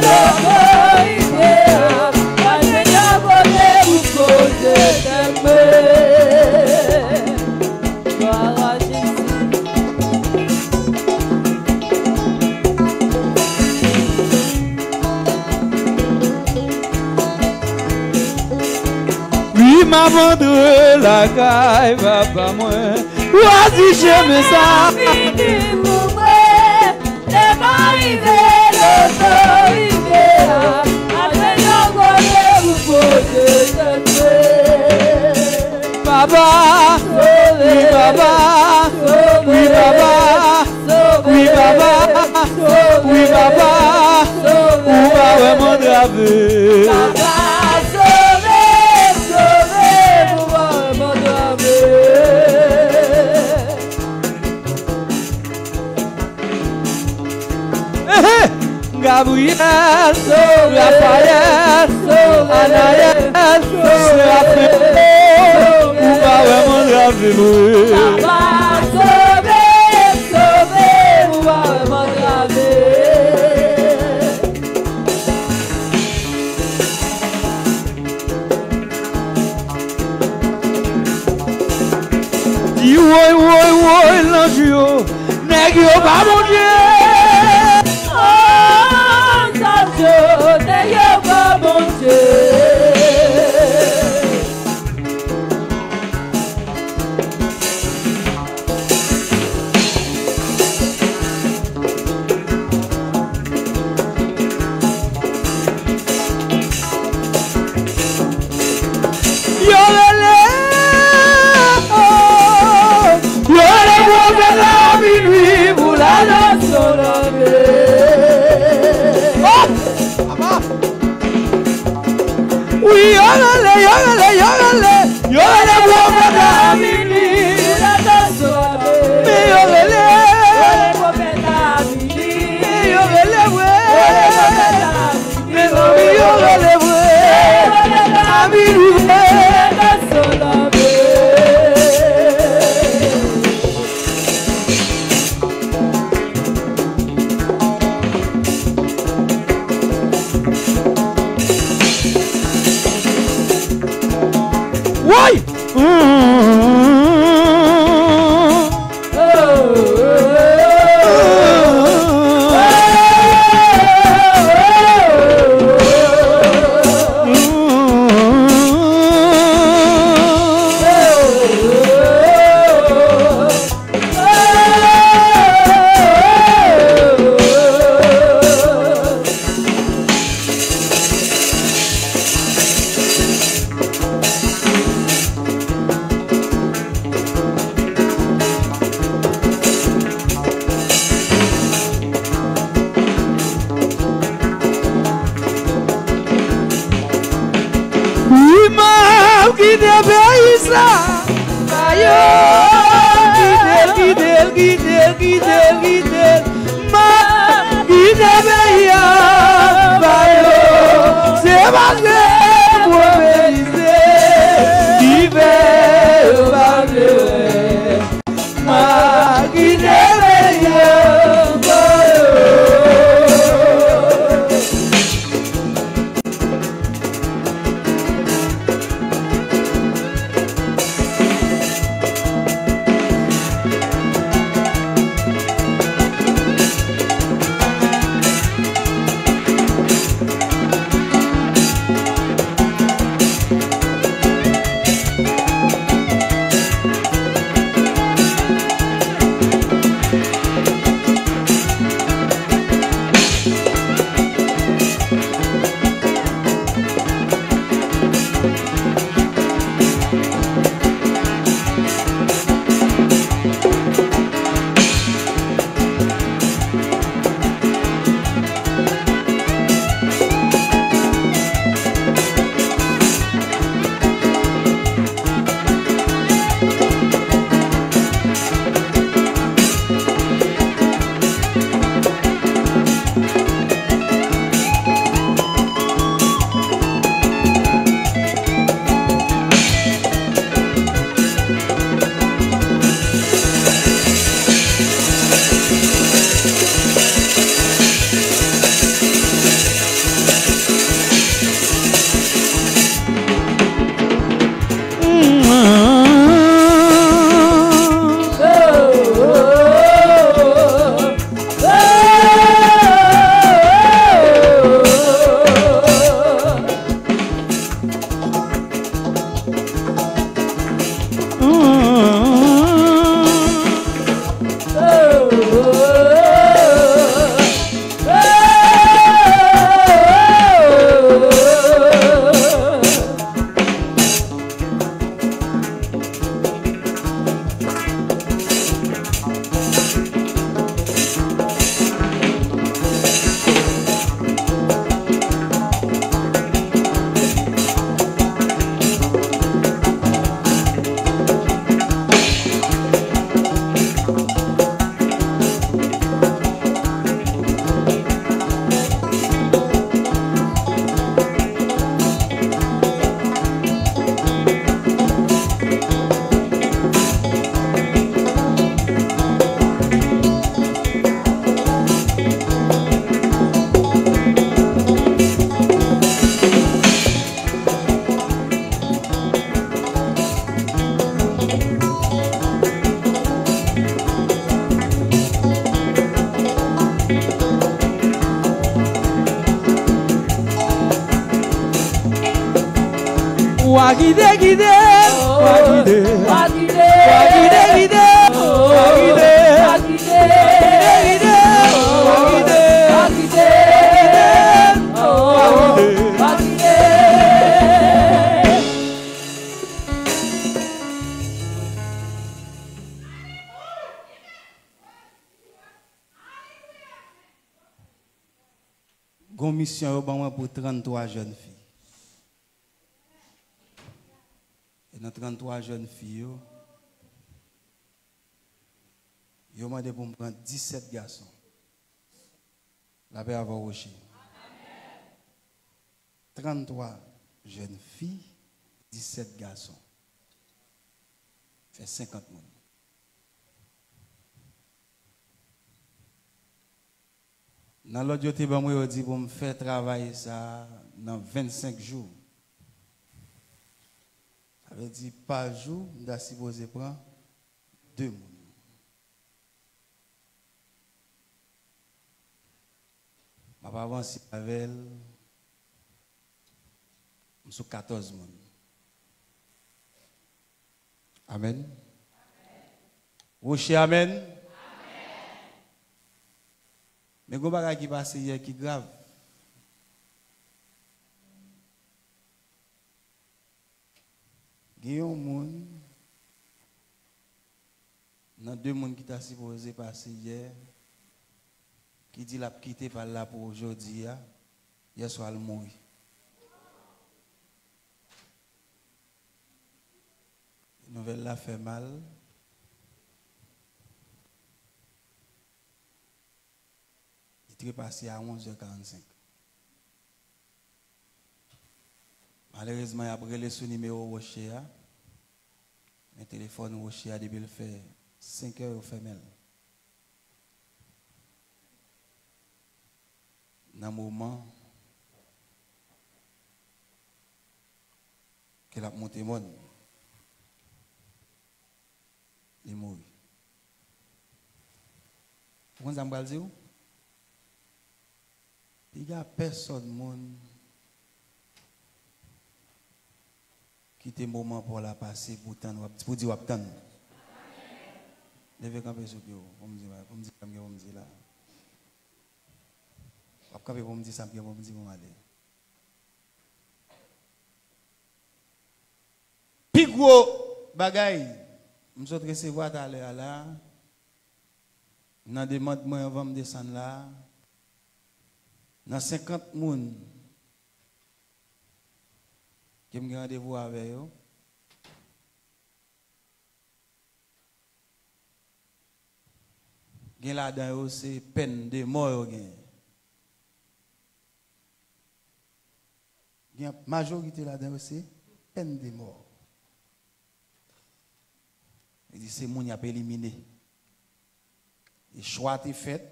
oui, m'a montré la caille, va pas moi. Ou a dit je me sens. Baba, oui baba, oui baba, oui baba, oui baba, ou va vraiment graver. Gabriel, Raphaël, Anaël, Séraphin, ou va vraiment graver. Dis ouais, ouais, ouais, l'ange yo, nèg yo pas mon Dieu. Oui, yorale, yorale, yorale, yorale, wopenda mini, me yorale, me yorale, we, me mami yorale, we, amiri we. Why? guide pays ça. Ayo, guide, guide, guide, guide, guide. Ma guide pays ayo. C'est parce que moi m'élise, qui veut pas pleurer. Ma guide pays ayo. Guide, guide, guide, guide, Gon mission pour trente-trois jeunes filles. Et dans trente-trois jeunes filles, ils m'ont demandé pour me prendre dix-sept garçons. La paix avoir rocher. trente-trois jeunes filles, dix-sept garçons. Fait cinquante personnes. Dans l'autre côté, je dis pour me faire travailler ça dans vingt-cinq jours. Ça veut dire par jour, je suis supposé prendre deux personnes. Je vais avancer avec elle. Je suis quatorze personnes. Amen. Rocher, amen. Amen. Mais il y a des choses qui passent hier qui sont graves. Il y a un monde, il y a deux personnes qui sont supposés passer hier, qui dit la quitter par là pour aujourd'hui, hier soir, elle mourit. Nouvelle là fait mal. Il est passé à onze heures quarante-cinq. Malheureusement, il a brûlé son numéro Rocher. Le téléphone Rocher a depuis le fait cinq heures au femelle. Dans le moment qu'elle a monté mon, il est mort. Vous comprenez ce que je veux dire? Il n'y a personne qui était moment pour la passer pour dire pour dire attendre. Levez camper sur pied, pour me dire pour me dire comme on me dit là. Camper pour me dire ça, pour me dire on aller. Puis gros bagaille, me souhaite recevoir tout à l'heure là. Dans demande moi on va me descendre là. Dans cinquante personnes qui me rendez-vous avec eux. Gen là-dedans c'est peine de mort gen. Gen majorité là-dedans c'est peine de mort. Il dit c'est moun y a pas éliminé. Et choix est fait.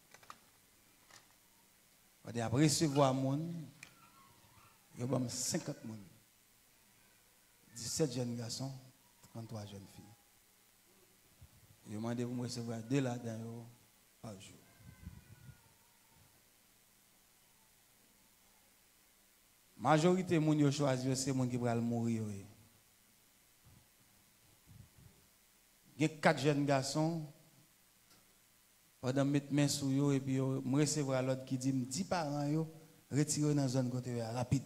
On a recevoir moun, il y a cinquante moun. dix-sept jeunes garçons, trente-trois jeunes filles. Je demande pour me recevoir deux là-dedans par jour. La majorité de gens qui choisi, c'est les gens qui vont mourir. Il y a quatre jeunes garçons. Pendant mettre main sur eux et puis me recevoir l'autre qui dit dix parents yo retirer dans zone côté rapide.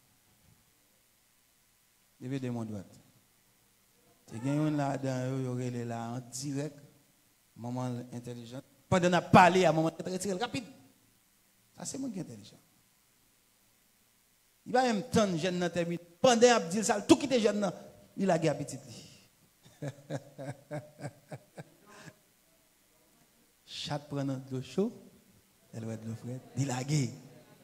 Levé de mon droite. Tu gagne là dedans yo relé là en direct maman intelligent. Pendant n'a parler à maman retirer rapide. Ça c'est mon qui intelligent. Il va même temps jeune dans termine. Pendant a dit ça tout quitter jeune là, il a gardé petit li. Chat prend de l'eau chaude, elle va être de l'eau fraîche, il a gagné.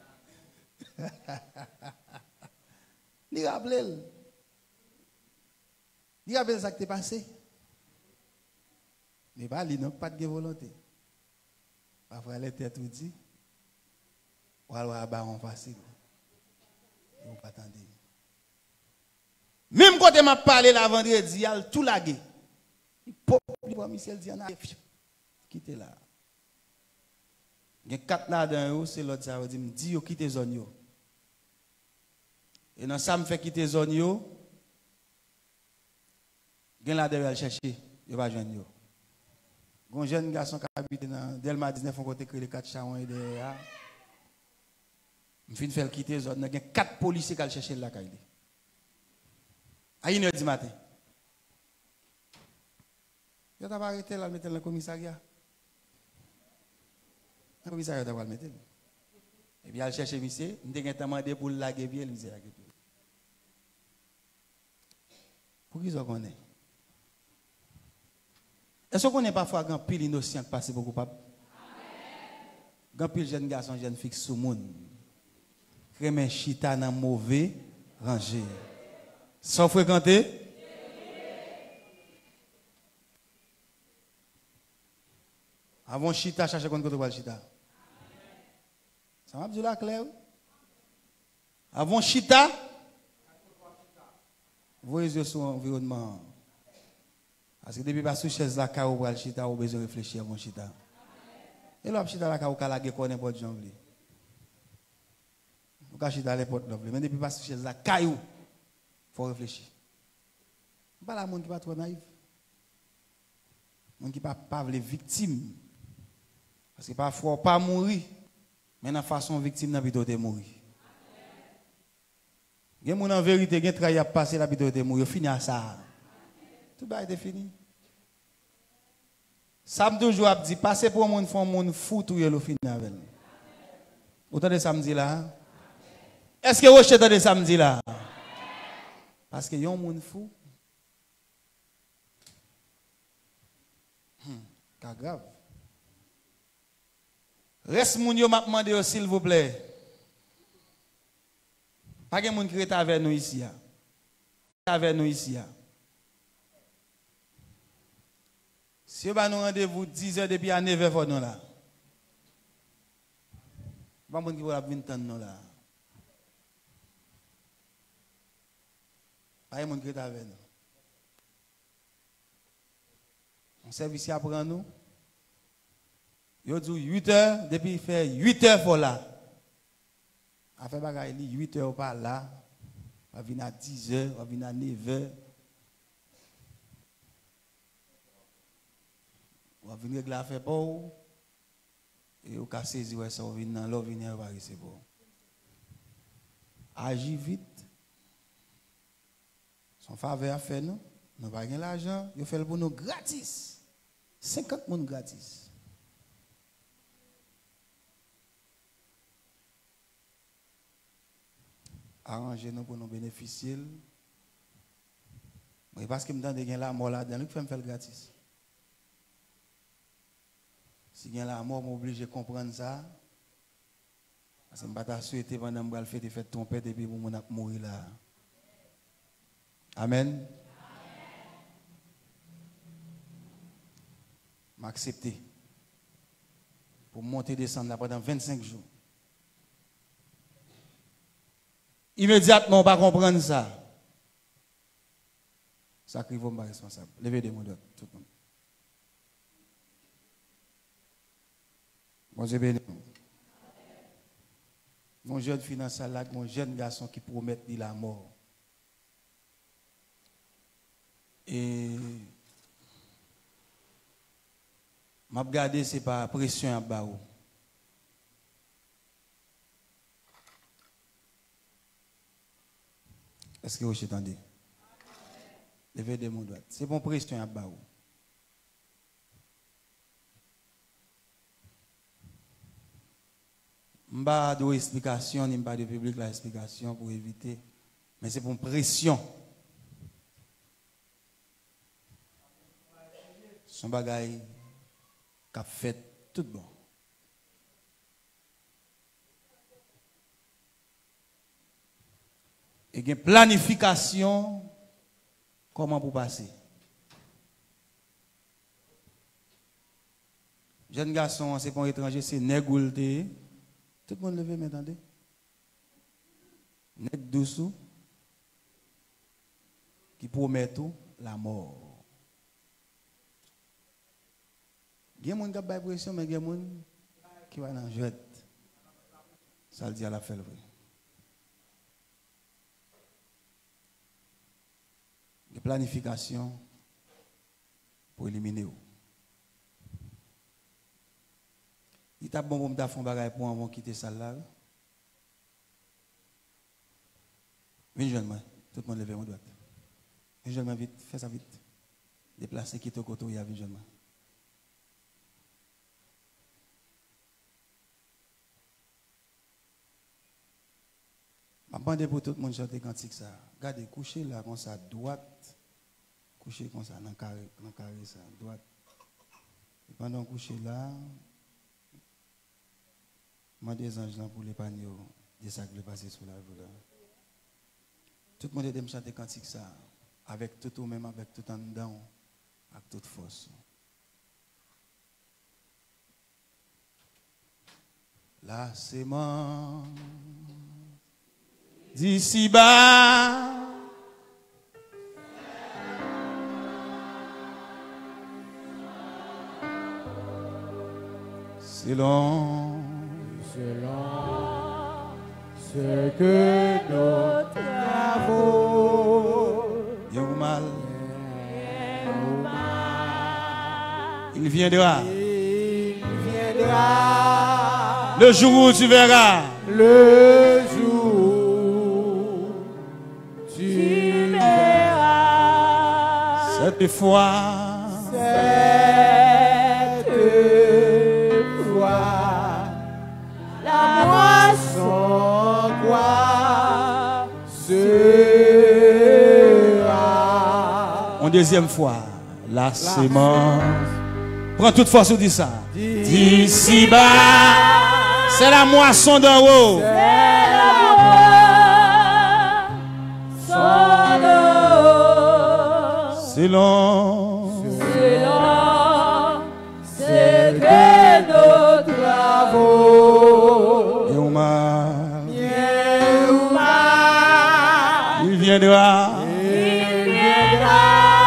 Il rappelle. Il rappelle ça qui t'est passé. Mais pas, il n'a pas de volonté. Parfois, elle était tout dit. Ou alors, elle va en facile. Il ne faut pas attendre. Même quand elle m'a parlé la vendredi, elle a tout lagué. Il pop, il va Michel dit, quittez là. Il y a quatre là-dedans, c'est l'autre ça, dit, me dit, quittez zone yo. Et dans ça, me fait quitter zone yo. Il y a là-dedans, chercher, il va joindre yo. Un jeune garçon qui habite dans Delma dix-neuf, on côté créé les quatre chaons et derrière. Je finis de faire quitter zone, il y a quatre policiers qui chercher là caille. À une heure du matin. Il a arrêté là, mettre dans le commissariat. Le commissariat a mettre. Et puis il a cherché monsieur, il a demandé pour la guerre, il a la guerre. Pour qui ça connaît? Est-ce qu'on est parfois grand pile innocent qui passe pour coupable? Grand pile jeune garçon, jeune fille sous monde. Crémen chita dans mauvais rangé. Sans fréquenter? Avant chita, chercher contre côté chita. Ça m'a dit là clair. Avant chita, voyez yeux sur l'environnement. Parce que depuis pas sous chaise la ka ou chita, ou besoin réfléchir avant chita. Et là chita la ka ou ka la ko n'importe janvier. Ou ka chita les portes l'ouvre. Mais depuis pas sous chaise la ka ou faut réfléchir. Pas la monde qui pas trop naïf. Monde qui pas pas les victimes. Parce que parfois pas mourir. Mais dans façon victime n'a plutôt de mourir. Gen moun en vérité gen travail a passé la plutôt de mourir, fini à ça. Tout va être fini. Ça me toujours dit passer pour monde font monde fou tout le fini avec. Autant de samedi là. Est-ce que vous êtes de samedi là? Parce que yon monde fou C'est grave. Reste moun yo m'a demandé s'il vous plaît. Pas de moun qui est avec nous ici. Avec nous ici. Si vous avez rendez-vous dix heures depuis à neuf heures, vous êtes là. Pas de moun qui va venir nous là. Pas de moun qui est avec nous. On service après nous. Yo dit huit heures, depuis il fait huit heures pour là. A fait bagaille huit heures pas là. On va venir à dix heures, on va venir à neuf heures. On va venir régler l'affaire pour et on va saisir ouais ça on vient dans l'eau venir va c'est bon. Agis vite. Son faveur à faire nous, nous pas gagner l'argent, il fait pour nous gratis. cinquante moun gratis. Arrangez-nous pour nous bénéficier. Mais parce que je me donne la mort là-dedans, il faut me faire gratis. Si je la mort, je suis obligé de comprendre ça. Parce que je ne vais pas souhaiter pendant que je fais des fêtes trompette et puis je vais mourir là. Amen. M'accepter. Pour monter et descendre là pendant vingt-cinq jours. Immédiatement, on ne va pas comprendre ça. Sacrifice pas responsable. Levez des mots d'autres, tout le monde. Bon Dieu béni. Mon jeune financier là, mon jeune garçon qui promet la mort. Et m'a regardé c'est pas pression à bas. Est-ce que vous entendez? Levez des mots droits. C'est bon pression à bas. Je n'ai pas d'explication, ni pas de public l'explication pour éviter. Mais c'est pour pression. Son bagay qui a fait tout bon. Et une planification, comment pour passer. Jeune garçon, c'est pour étranger, c'est négoulte. Tout le monde levé, m'entendez? Nèg doucou, qui promet tout, la mort. Il y a des gens qui ont de pression, mais il y a des gens qui vont dans le jeu. Ça le dit à la fin. De planification pour éliminer. Il t'a bon pour me faire un bagage pour avant quitter ça là. Viens jeune moi, tout le monde lève mon droite. Viens jeune moi vite, fais ça vite. Déplacer quitte au côté, il y a viens jeune moi. Je vais demander pour tout le monde chanter cantique ça. Regardez, couchez là, comme ça, droite. Couchez comme ça, dans le carré, dans le carré, ça, droite. Et pendant que couchez là, je demande des anges là pour les paniers, des sacs de passer sous la voie. Tout le monde aide à chanter cantique ça, avec tout ou même avec tout en dedans, avec toute force. La sémence d'ici bas, selon, selon ce que nos travaux, bien ou mal, ou mal, il viendra, il viendra, le jour où tu verras, le jour tu verras, cette fois, cette fois, la moisson quoi sera. une deuxième fois, la sémence Prends toute force ou dis ça. D'ici bas, c'est la moisson d'en haut. C'est la moisson d'en haut. C'est long. C'est long. C'est que nos travaux. Et on m'a. Et on m'a. Il viendra. Il viendra.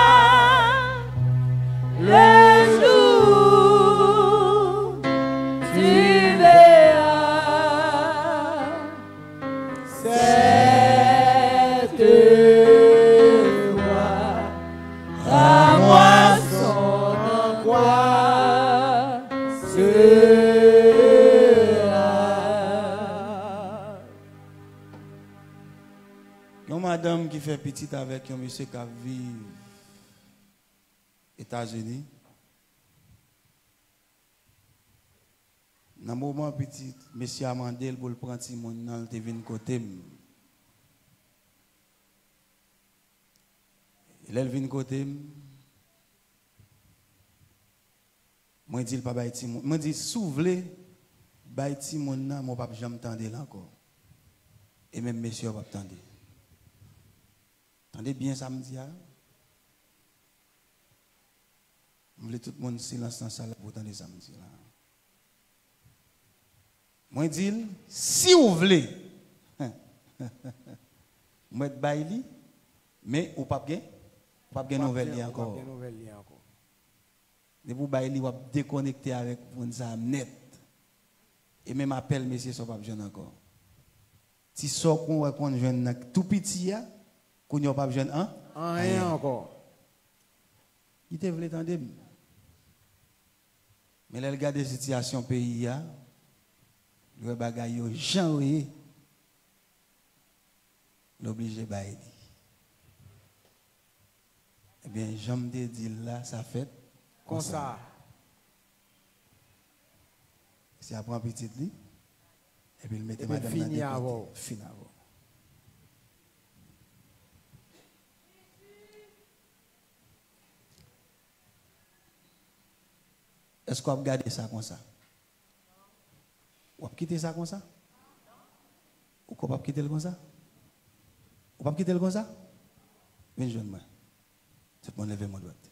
Le jour, tu verras cette voix, la moisson en quoi sera. Une madame qui fait petite avec un monsieur qui vit aux États-Unis. Dans le moment petit, monsieur a demandé pour le prendre si mon nom te vient côté. Il est venu côté. Moi dis pas baïti mon. Moi dis souvle baïti mon nom, mon papa jamais tendé là encore. Et même monsieur pas tendé. Tendez bien samedi là. Je voulais tout le monde silence dans la salle pour tendre samedi là. Moi dis si vous voulez moi être baili mais ou pas bien pas bien nouvelle li encore. De vous baili ou déconnecter avec mon ça net. Et même appel monsieur so pas jeune encore. Si so qu'on qu'on jeune tout petit ya qu'on y pas jeune hein rien encore. Il te voulait tendre. Mais là regarde la situation pays ya le bagay yo janoué l'obligé baili. Eh bien j'aime te dire là ça fait comme ça. Si après petite li et puis il mettait madame fini avant. Fini avant. Est-ce qu'on va garder ça comme ça? Ou va quitter ça comme ça? Ou qu'on va quitter le comme ça? Ou va quitter le comme ça? Viens jeune moi. Tout le monde lève mon doigt.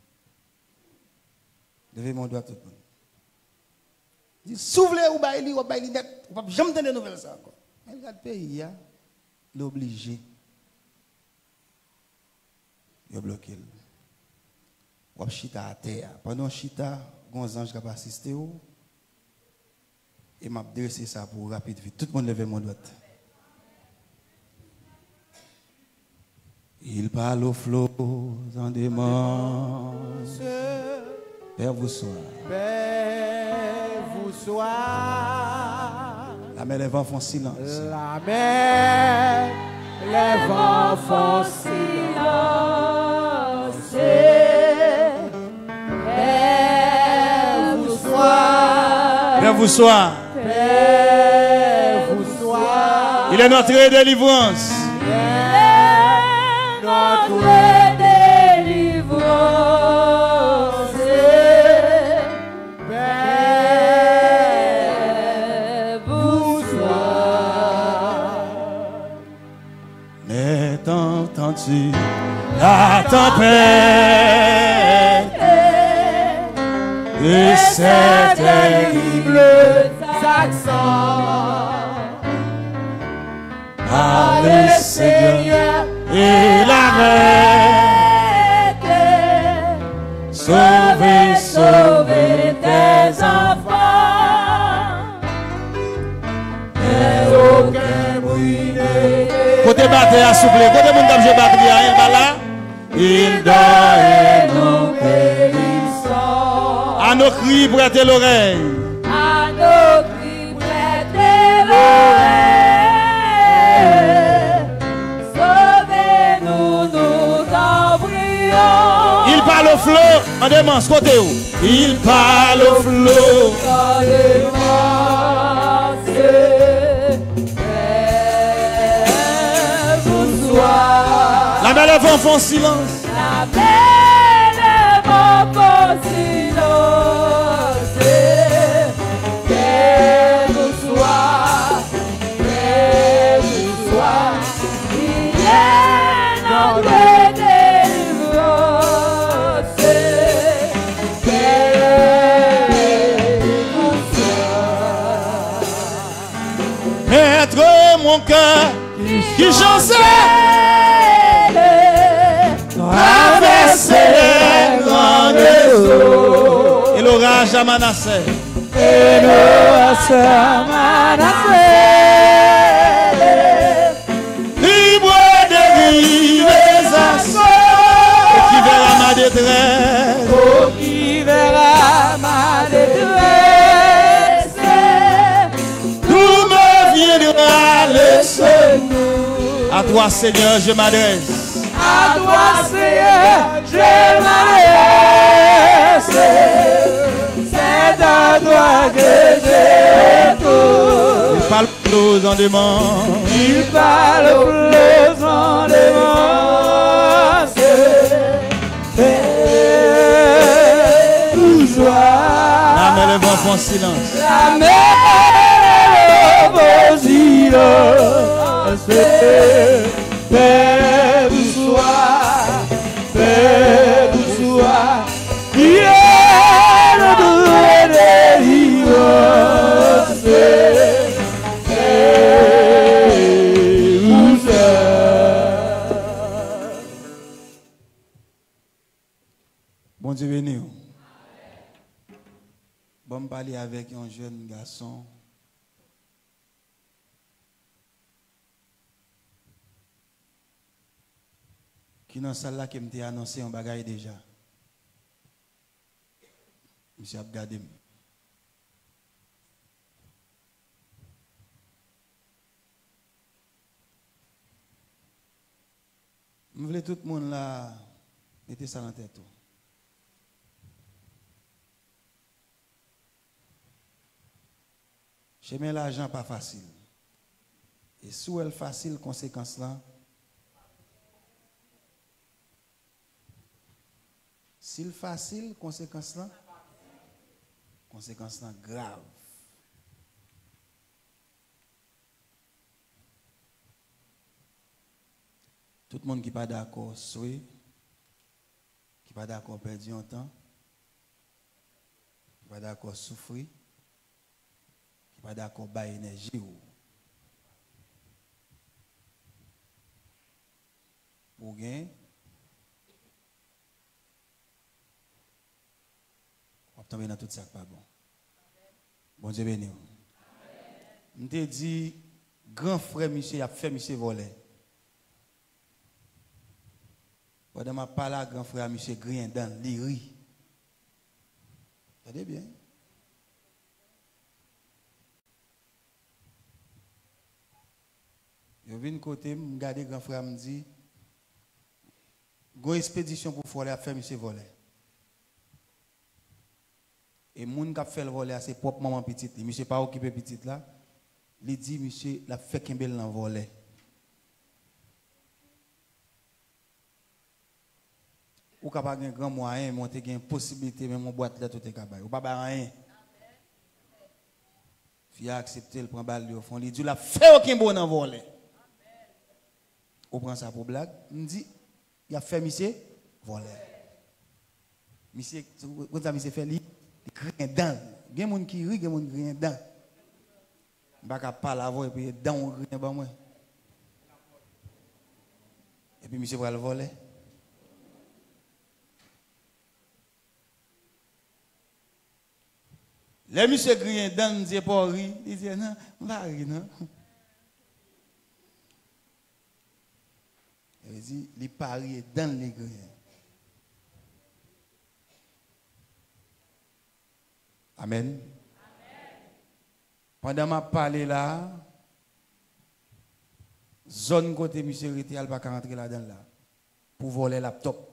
Levez mon doigt tout le monde. Dis soufflez ou baili ou baili net, ou pas jamais entendre de nouvelles ça encore. Mais regarde pays là, l'obligé. Il bloqué. Ou chita à terre. Pendant chita, gon ange qui va assister ou et m'a dressé ça pour rapide vite. Tout le monde lève mon doigt. Il parle au flot en démence. Père vous soit. Père vous soit. La mer, les vents font silence. La mer, les vents font silence. Père vous soit. Père vous soit. Père vous soit. Il est notre délivrance. Il est notre délivrance. Père vous soit. Mais t'entends-tu la tempête et c'est terrible accents. Allez Seigneur et la reine, sauvez, sauvez tes enfants. Et aucun bruit ne côté batteur à souffler, côté mon dame je batterie à elle là. Il dort et nous périssons. À nos cris prêtez l'oreille. À nos cris prêtez l'oreille. Sauvez-nous, nous t'en prions. Il parle au flot, en démence, côté où? Il parle au flot. En démence, Père vous soit. La mer, les vents font silence. La mer, les vents font silence. Maître, mon cœur, qui chancelle, traverser les grandes eaux. Et l'orage à Manassé. Et l'orage à Manassé. Libre de rives à soi. Et qui verra ma détresse. Oh, qui verra ma détresse. D'où me viendra le secours. À toi, Seigneur, je m'adresse. À toi, Seigneur, je m'adresse. C'est à toi que j'ai tout. Il parle plus en demande. Il parle plus en demande. C'est toujours. La mer le vent font silence. La mer le vent silence. Paix pour soi, paix pour soi, il est le doux et délivrance. Paix pour soi. Bon Dieu béni. Bon, me parler avec un jeune garçon. Qui dans celle là qui m'a annoncé un bagage déjà. Monsieur a regardé. Je voulais tout le monde là mettre ça dans la tête. Chemin l'argent pas facile. Et sous elle facile, conséquence là. S'il facile, conséquence là, conséquence là grave. Tout le monde qui n'est pas d'accord, souhait, qui n'est pas d'accord, perdu un temps, qui n'est pas d'accord, souffrir, qui n'est pas d'accord, bas énergie. Pour gagner. On tomber dans tout ça pas bon. Bon Dieu béni. On te dit grand frère monsieur a fait monsieur voler. Pendant ma parole grand frère monsieur grien dans l'iri. Attendez bien. Je viens de côté, me garder grand frère me dit go expédition pour voler a fait monsieur voler. Et moun qui a fait le volet, c'est propre maman petite. Et monsieur pas occupé petite là. Il dit, monsieur, la fait qu'un bel dans volet. Ou capable un grand moyen, monter une possibilité, même mon boîte là, tout est capable. Ou pas rien. Il a accepté, il prend balle au fond. Il dit, la fait aucun bon dans volet. Ou prend ça pour blague. Il dit, il a fait monsieur volet. Monsieur, vous avez fait lui. Rien dedans. Il y a des gens qui rient, il y a des gens qui rient dedans. Je ne vais pas parler avant et puis dedans, on rit pas moi. Et puis, monsieur va le voler. Les monsieur grien dedans, ne dit pas rire. Il dit non, on va rire, non. Il dit, les paris dans les grins. Amen. Amen. Pendant ma parler là, zone côté monsieur Rité, elle va pas rentrer là-dedans là pour voler laptop.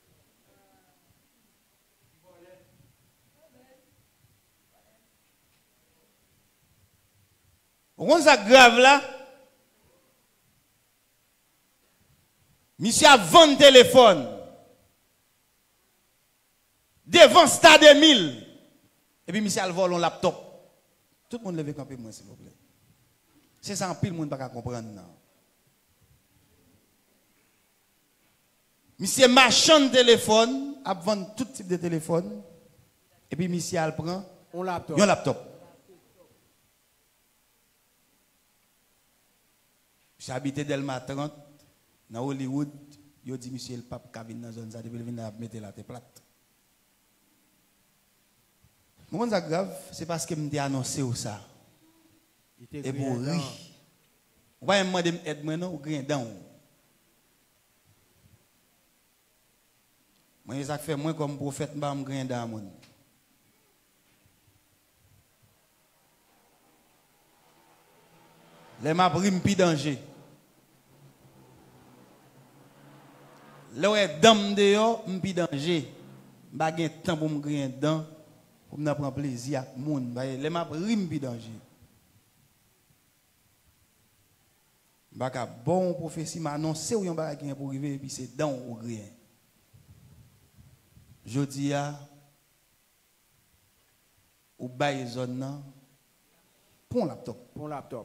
On ça grave là. Monsieur a vendu téléphone devant Stade mille. Et puis, monsieur a volé un laptop. Tout le monde lève camper, moi, s'il vous plaît. C'est ça, un pile, le monde ne peut pas comprendre. Non. Monsieur marchand de téléphone, a vendu tout type de téléphone. Et puis, monsieur a prend un laptop. Un laptop. J'habitais Delma trente, dans Hollywood, yo dit monsieur le pape qui vient dans la zone, ça devait venir mettre la tête plate. Mon ça grave, c'est parce que me annoncé ou ça. Et pour rire. Vous voyez, moi, je m'aide maintenant, ou rien dans. Moi, ça fait moi comme prophète, je me rien dans. Les m'a pris un danger. Là où est dame dehors, un danger. Je n'ai pas temps pour me rien dans, pour me prendre plaisir avec le monde. Les m'a pris un danger. Baka bon prophétie m'a annoncé où yon baka qui pour arriver et puis c'est dans ou rien. Je dis à ou bail zone nan pour laptop. Pour laptop.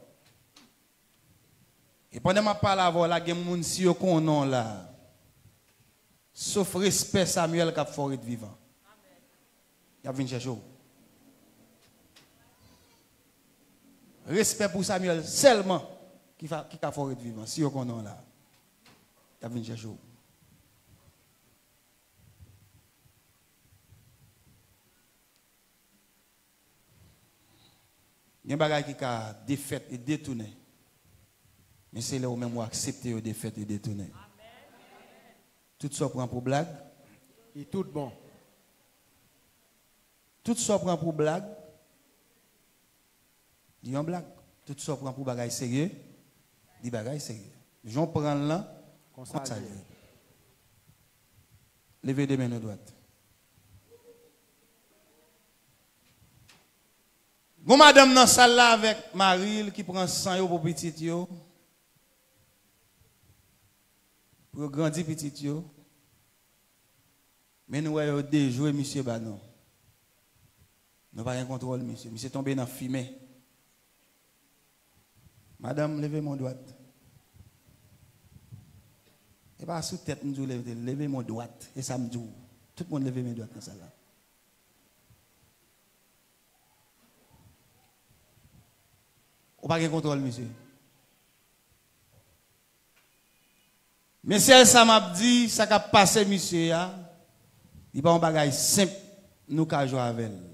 Et pendant ma parole avant la gen moun si yo kon non là. Sauf respect Samuel qui a forêt vivant. Amen. Y a vinn chercher. Respect pour Samuel seulement. Qui fa qui a forêt vivant si on connaît là tu viens chercher il y a un bagage qui a défaite et détourné mais c'est là où même accepter aux défaites et détourner tout ça prend pour blague et tout bon tout ça prend pour blague il y a une blague tout ça prend pour bagage sérieux dit bagaille sérieux. J'en prends là, comme ça. Levez les mains à droite. Bon madame dans salle là avec Maril qui prend cent euros pour petit yo. Pour grandir petit yo. Mais nous avons déjoué monsieur Banon. Nous pas rien contrôle monsieur, monsieur tombé dans fumée. Madame, levez mon droite. Et pas sous tête, nous levez, levez mon droite. Et ça me dit, tout le monde levez mes droites dans ça là. Ou pas de contrôle, monsieur. Monsieur, ça m'a dit, ça a passé, monsieur. Il n'y a pas un bagage simple, nous qu'à jouer avec elle.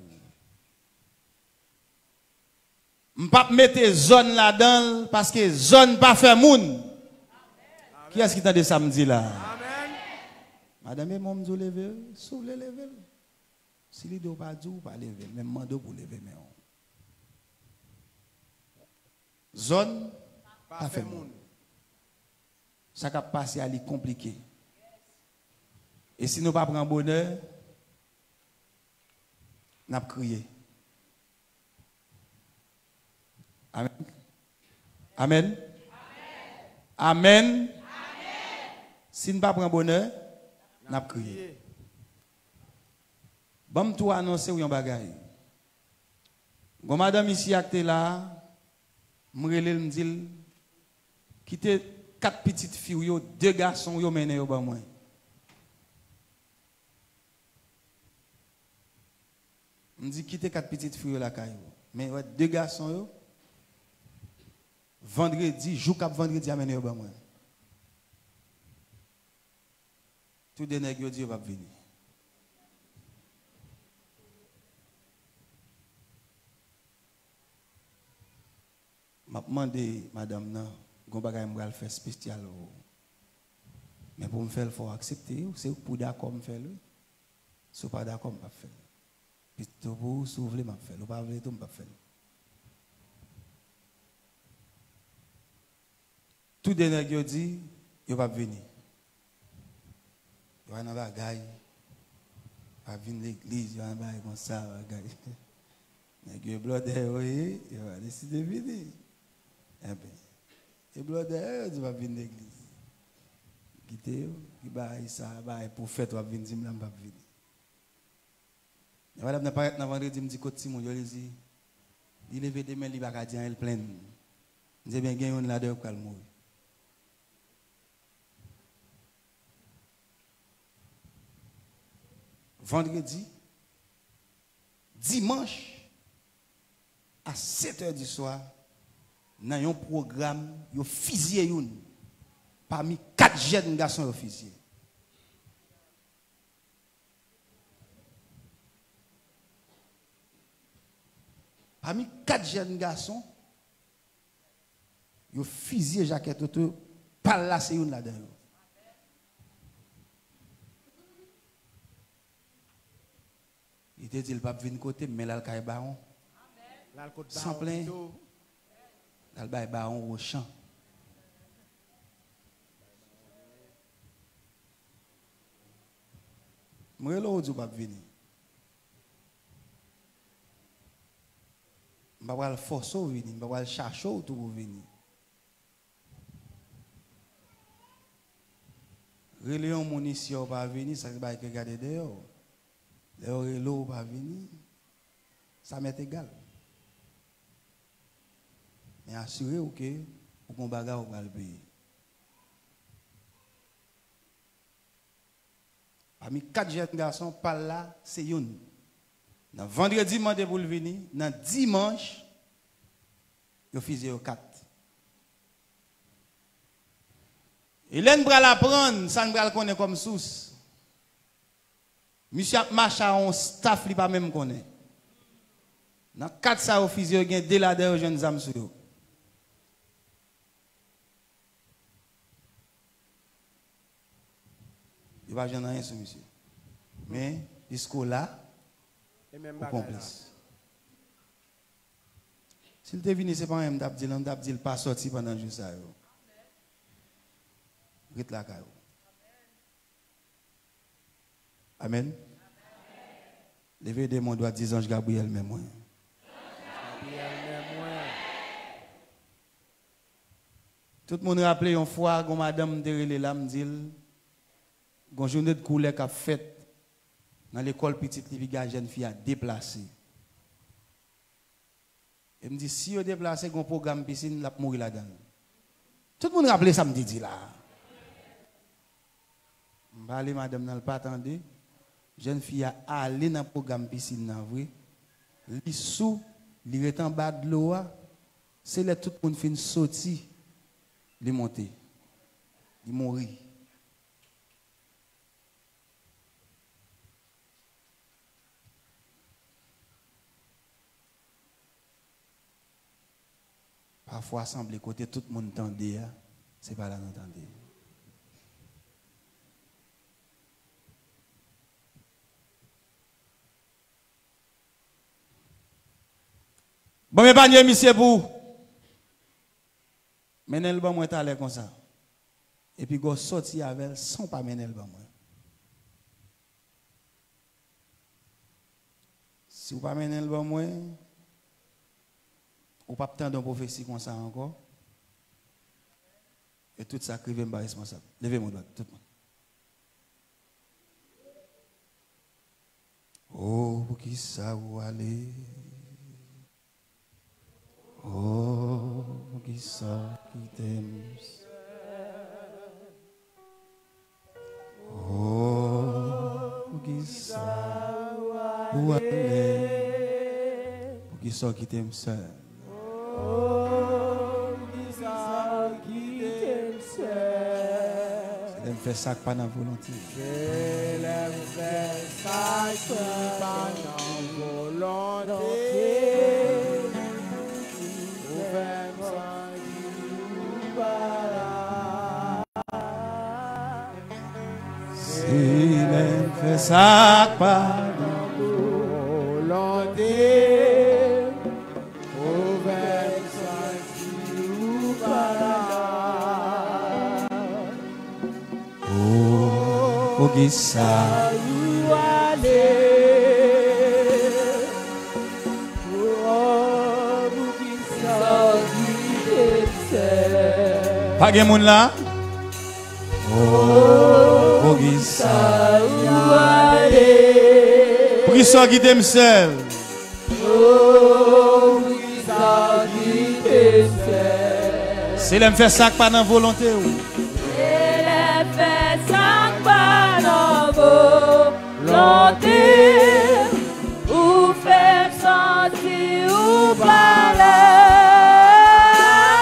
Je ne vais pas mettre zone là-dedans parce que zone pas fait moun. Qui est-ce qui t'a dit samedi là? Amen. Madame, mon m'dou lever, s'ouvre le lever. Si il doit pas dire pas lever, même mando pour lever mais on. Zone pas fait moun. Ça va passer à lui compliqué. Et si nous pas prendre bonheur, n'a pas crié. Amen. Amen. Amen. Amen. Si nous ne pas prendre bonheur, nous avons crié. Bon, tout annoncer ou yon bagay. Gon madame ici acte là, m'rele m'dil quitte quatre petites filles yo, deux garçons yo mené yo ba moi. M'di quitte quatre petites filles la caillou. Mais ouais, deux garçons yo vendredi, jour cap vendredi amené yo ba moi. Tout des nèg yo dit va venir. M'a demandé madame nan, gon bagay m'bral faire spécial. Mais pour me faire, il faut accepter, c'est pour d'accord me faire. Si pas d'accord, me pas faire. Puis tout pour s'ouvrir m'a faire, ou pas ouvrir tout me pas faire. Tout des nèg yo dit, yo va venir. Yo va dans bagay. Va venir l'église, yo va bagay comme ça, bagay. Nèg yo blodé, oui, yo va décider de venir. Eh bien, et blodé, yo va venir l'église. Quitter, qui bail ça, bail pour fête, va venir, me pas venir. Et madame n'a pas dans vendredi, me dit côté Simon, yo dit, il lève des mains, il va dire elle pleine. Je dis bien gagne on là de pour mourir. Vendredi, dimanche, à sept heures du soir, dans un programme, ils fusillé une. Parmi quatre jeunes garçons, ils fusillé. Parmi quatre jeunes garçons, ils fusillé Jacques Toto, par là, c'est une là-dedans. Il te dit, le pape vient de côté, mais là, le baron. Sans plein. Là, le baron au champ. Moi, là, où pape venir. Je ne vais pas le forcer au venir, je ne vais pas le chercher autour pour venir. Réléon mon ici, on va venir, ça va être regarder dehors. Dehors, l'eau va venir, ça m'est égal. Mais assurez-vous que, pour qu'on bagarre, on va le payer. Parmi quatre jeunes garçons, par là, c'est une. Dans vendredi, demandé pour le venir. Dans dimanche, il faisait quatre. Hélène bral apprendre, ça ne bral connaît comme source. Monsieur Macha, on staff, il pas même connaît. Dans quatre ça au physio, il y a deux laders jeunes âmes sur eux. Il va jamais rien sur monsieur. Mais discours là, au complice. S'il te venu, c'est pas un m'dabdil, on m'dabdil pas sorti pendant juste ça. Rite la caillou. Amen. Levez des mon doigt dix anges Gabriel même moi. Tout le monde rappelle une fois que madame Derele là me dit une journée de couleur qu'a fait dans l'école petite Liviga jeune fille a déplacé. Elle me dit si vous déplacé un programme piscine la mourir là-dedans. Tout le monde rappelle ça me dit là. Je vais aller madame n'a pas attendu. Jeune fille a allé dans le programme piscine là vrai. Li sous, li est en bas de l'eau, c'est là tout le monde fin sorti, li monter. Li mourir. Parfois, semble côté tout le monde tendait, c'est pas là d'entendre. Bon, mais pas de monsieur pour. Menel bon moi t'allais comme ça. Et puis go sorti avec sans pas menel bon moi. Si vous pas menel bon moi, ou pas tant de prophétie comme ça encore. Et tout ça crive m'ba responsable. Levez mon doigt tout le monde. Oh, pour qui ça vous aller? Oh, qui ça qui t'aime? Oh, qui ça où aller? Pour qui ça qui t'aime seul? Oh, qui ça qui t'aime seul? C'est l'aime faire ça pas dans volonté. C'est l'aime faire ça pas dans volonté. Il aime fait ça par volonté, ouvert ça ou par oh, oh, qui ça ou aller, oh, qui ça qui pas de monde là. Oh, pour qui ça pour qui ça qui t'aime seul. Oh, pour qui ça qui t'aime seul. C'est l'aime faire ça pas dans volonté. C'est l'aime faire ça pas dans volonté. Ou faire sentir ou parler.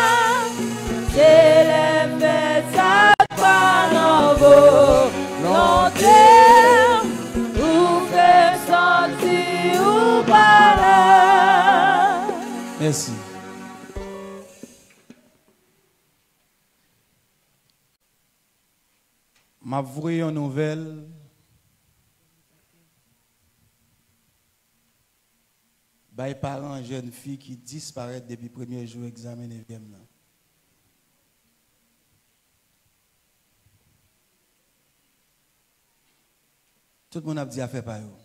m'a vu une nouvelle. By parents jeunes filles qui disparaissent depuis le premier jour examen neuvième. Tout le monde a dit à faire par eux.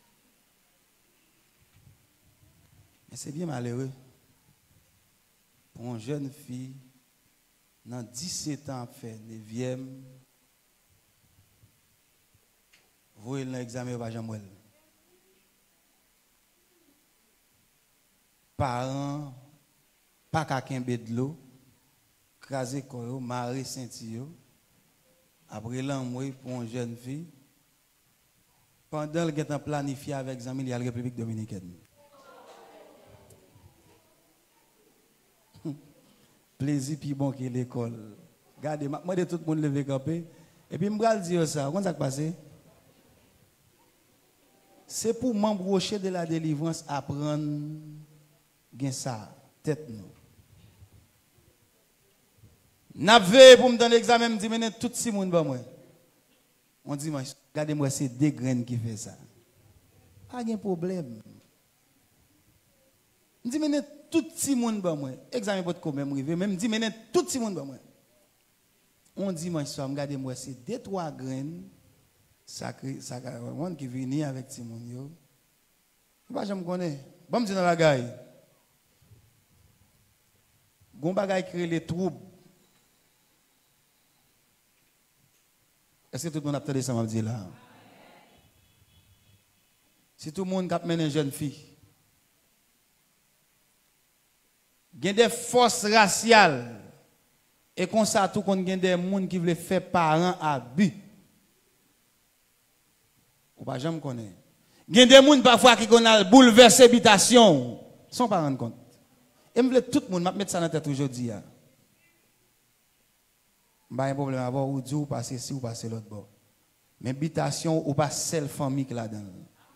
Mais c'est bien malheureux pour une jeune fille dans dix-sept ans à faire neuvième, vous voyez l'examen pas jamais. Parents, pas qu'à de l'eau, craser corps, marrer ceinture, après l'envoi pour une jeune fille, pendant qu'elle est planifié avec les amis de la République dominicaine. Plaisir plus bon que l'école. Regardez, moi de tout le monde lever campé. Et puis, je vais dire ça. Comment ça se passe? C'est pour m'embrocher de la délivrance apprendre ça, tête nous. N'avez pour me donner l'examen, me dit, mais tout le monde va moi. On dit, regardez-moi, c'est des graines qui font ça. Pas de problème. Je dis, mais tout le monde va moi. Examen pour quand même arrivé, même dit, mais tout le monde va moi. On dit, moi, regardez-moi, c'est deux, trois graines, sacré, sacré, qui viennent avec tout le monde. Je ne connais pas. Bon, je dis dans la gaille. Gon bagay crée les troubles. Est-ce que tout le monde a entendu ça, m'a dit là? Si tout le monde a mené une jeune fille, il y a des forces raciales, et comme ça, tout le monde a des gens qui veulent faire parents à but. Ou pas jamais connaître. Il y a des gens parfois qui ont bouleversé l'habitation, sans pas rendre compte. Et je veux tout le monde mettre ça dans la tête aujourd'hui. Je n'ai pas de problème à voir où Dieu ou passer ci ou passer l'autre bord. Mais l'habitation ou pas seule famille qui là-dedans.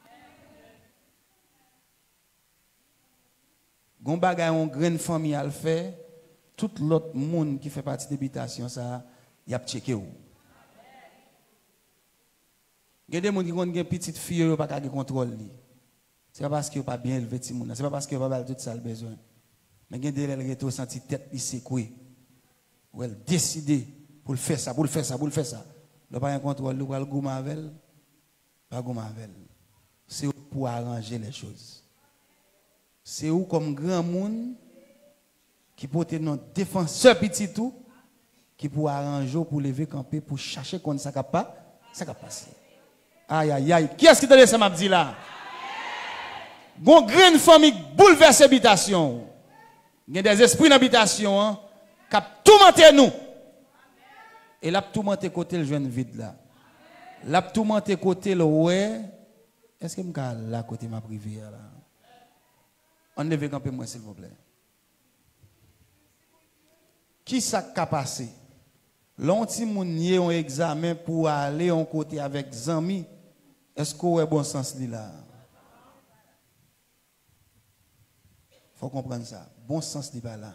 Gon bagay une grande famille à le faire, tout l'autre monde qui fait partie de l'habitation ça, y a checké ou. Il y a des gens qui ont une petite fille qui pas de contrôle li. C'est pas parce que pas bien élevé ti moun, c'est pas parce que pas tout ça le besoin. Mais il y a des gens qui ont senti tête li secouée. Ou elle décider pour le faire ça, pour le faire ça, pour le faire ça. Le pas un contrôle, le pas le goût mavel, pas goût mavel. C'est pour arranger les choses. C'est où comme grand monde qui peut être notre défenseur petit tout qui pour arranger pour lever camper pour chercher qu'on ça capable ça capable passer. Aïe aïe aïe, qui est-ce qui te laisse m'a dit là? Gon grande famille bouleverse habitation. Il y a des esprits d'habitation hein, qui tout menté nous. Et là tout menté côté le jeune vide là. Là tout menté côté le ouais. Est-ce que m'ka là côté ma privée là? On lève camper moi s'il vous plaît. Qui ça qu'a passé? L'anti moun yé un examen pour aller en côté avec zami. Est-ce qu'on a bon sens li là? Faut comprendre ça. Bon sens li pas là.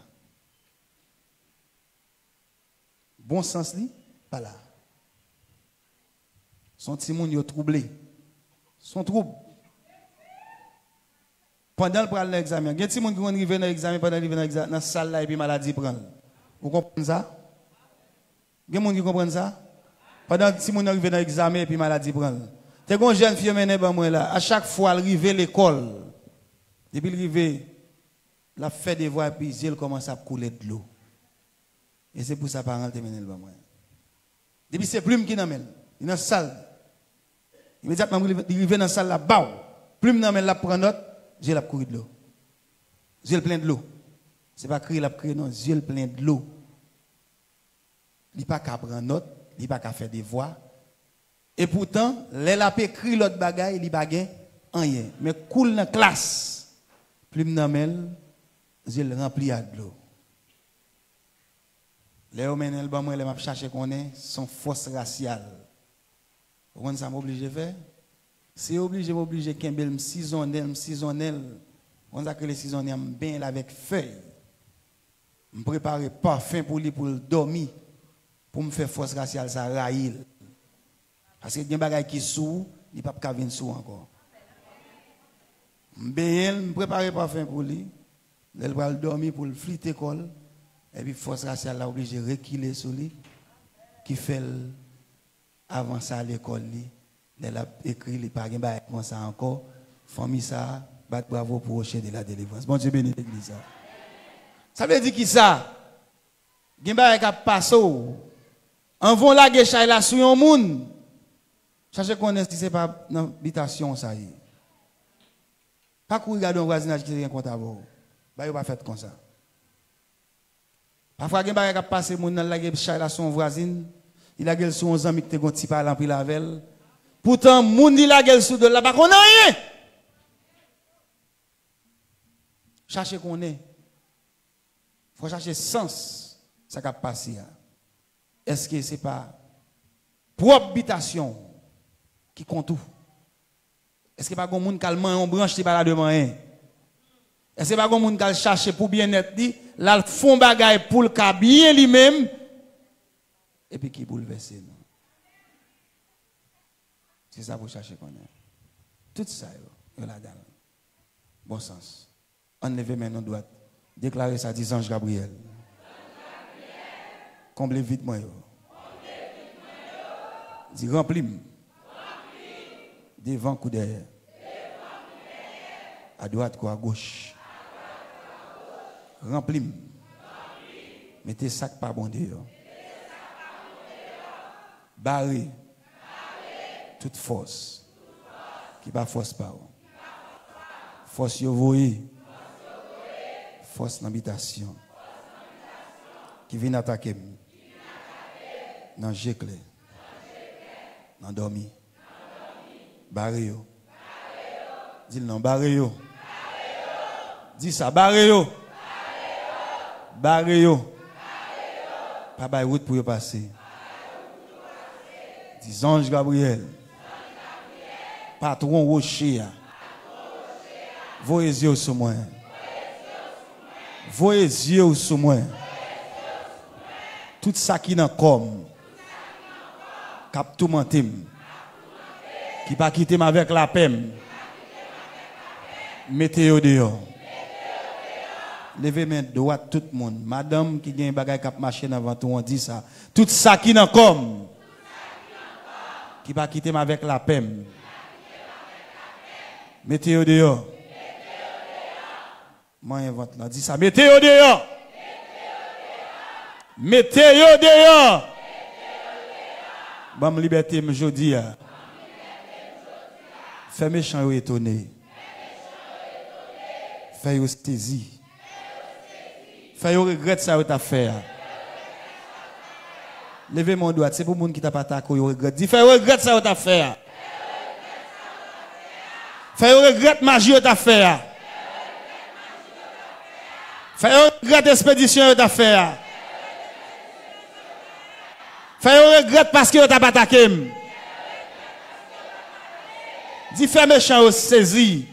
Bon sens li pas là. Son ti moun yo troublé. Son trouble. Pendant le pral l'examen, il y a des gens qui vont arriver dans l'examen pendant qu'ils viennent dans la salle là et puis maladie prend. Vous comprenez ça? Il y a des gens qui comprennent ça? Pendant que les gens arrivent dans l'examen et puis maladie prend. T'es une jeune fille menée par moi là, à chaque fois elle arrive à l'école. Depuis elle arrive, la fait des voix et puis elle commence à couler de l'eau. Et c'est pour ça que parents te menent par moi. Depuis c'est plume qui n'amène, il est dans la salle. Immédiatement il arrive dans la salle là, bao, plume n'amène la prend note. J'ai la courir de l'eau. J'ai plein de l'eau. Ce n'est pas crier la crier, non. J'ai plein de l'eau. Il n'est pas qu'à prendre note, il n'est pas qu'à faire des voix. Et pourtant, les la écrit l'autre bagaille, il n'est pas rien. Mais cool dans la classe. Plus m'namel, j'ai le rempli de l'eau. Les hommes, les hommes, les hommes, chercher qu'on est, sont force raciale. Vous comprenez ça m'oblige de faire? C'est obligé, obligé, qu'un m'saisonnel, m'saisonnel. On a que les saisonniers bien avec feuille. Me préparer parfum pour lui pour dormir, pour me faire force raciale, ça raïl. Parce que il y a des bagages qui sous, il n'y a pas de venir sous encore. Je me prépare pas fin pour lui. Il va dormir pour le flit école. Et puis, force raciale là obligé de reculer sur lui. Qui fait avancer à l'école. Il a écrit, il n'a pas de ça encore. Famille ça, bat bravo pour Rocher de la délivrance. Bon Dieu bénit l'église. Ça veut dire qui ça? Il y a des passé. En vont la guécha là sur un monde. Cherchez qu'on est si ce n'est pas dans l'habitation ça y est. Pas qu'on regarde un voisinage qui est un compte à vous. Bah, il va faire comme ça. Parfois, il y a des gens qui passent dans la guécha là son voisine. Il a gueule sur un ami qui te gonti par l'empile lavel. Pourtant, moun dit la gueule sur de là, pas qu'on a rien. Cherchez qu'on est. Il faut chercher sens, ça qui a passé. Est-ce que ce n'est pas propre habitation qui compte tout? Est-ce que pas un monde qui a un branche qui pas demain? Est-ce que pas un monde qui a cherché pour bien-être dit, là, font bagaille pour le cas bien lui-même, et puis qui bouleverse nous? C'est ça pour chercher qu'on est. Tout ça, yo, là-dedans. Bon sens. Enlevez maintenant droite. Déclarez ça, dit Ange Gabriel. Comblez vite moi. Dis remplis-moi. Devant coup derrière. À droite ou à gauche. Remplis-moi. Mettez sac pas bon dehors. Barrez toute force qui va force pas. Force yo voyez. Force d'habitation qui vient attaquer dans le géclé, dans le dormi, barré yo. Dis non, barré yo. Dis ça, barré yo. Barré yo. Pas de route pour y passer. Dis Ange Gabriel. Patron Rocher. Voyez yeux sur moi. Voyez yeux sur moi. Tout ça qui n'a comme. Cap tout mentir. Qui pas quitter avec la peine. Mettez-vous dehors. Levez main droite tout le monde. Madame qui gagne bagay cap marcher avant tout on dit ça. Tout ça qui n'a comme. Qui pas quitter avec la peine. Mettez-vous dehors. Moi invente là. Dis ça. Mettez-vous dehors. Mettez-vous dehors. Bam liberté me jodi. Fais méchant ou étonné. Fais ou saisi. Fais ou regrette ça ou ta fait. Levez mon doigt, c'est pour moun qui t'a pas attaqué ou regrette. Dis fais ou regrette ça ou ta fait. Fais ou regrette magie ou ta fait. Fais ou regrette expédition ou ta fait. Fais ou regrette parce que t'a pas attaqué. Dis fais méchant ou saisi.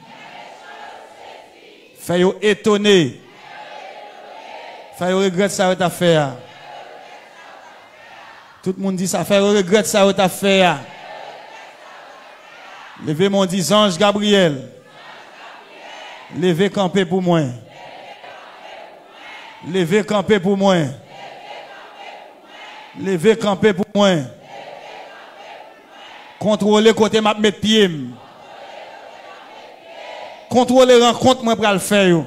Fais ou étonné. Fais ou regrette ça ou ta fait. Tout le monde dit ça. Fais ou regrette ça ou ta fait. Levez mon dit Ange Gabriel. Levez camper pour moi. Levez camper pour moi. Levez camper pour moi. Contrôlez côté m'a mettre pied. Contrôlez rencontre moi pour le faire.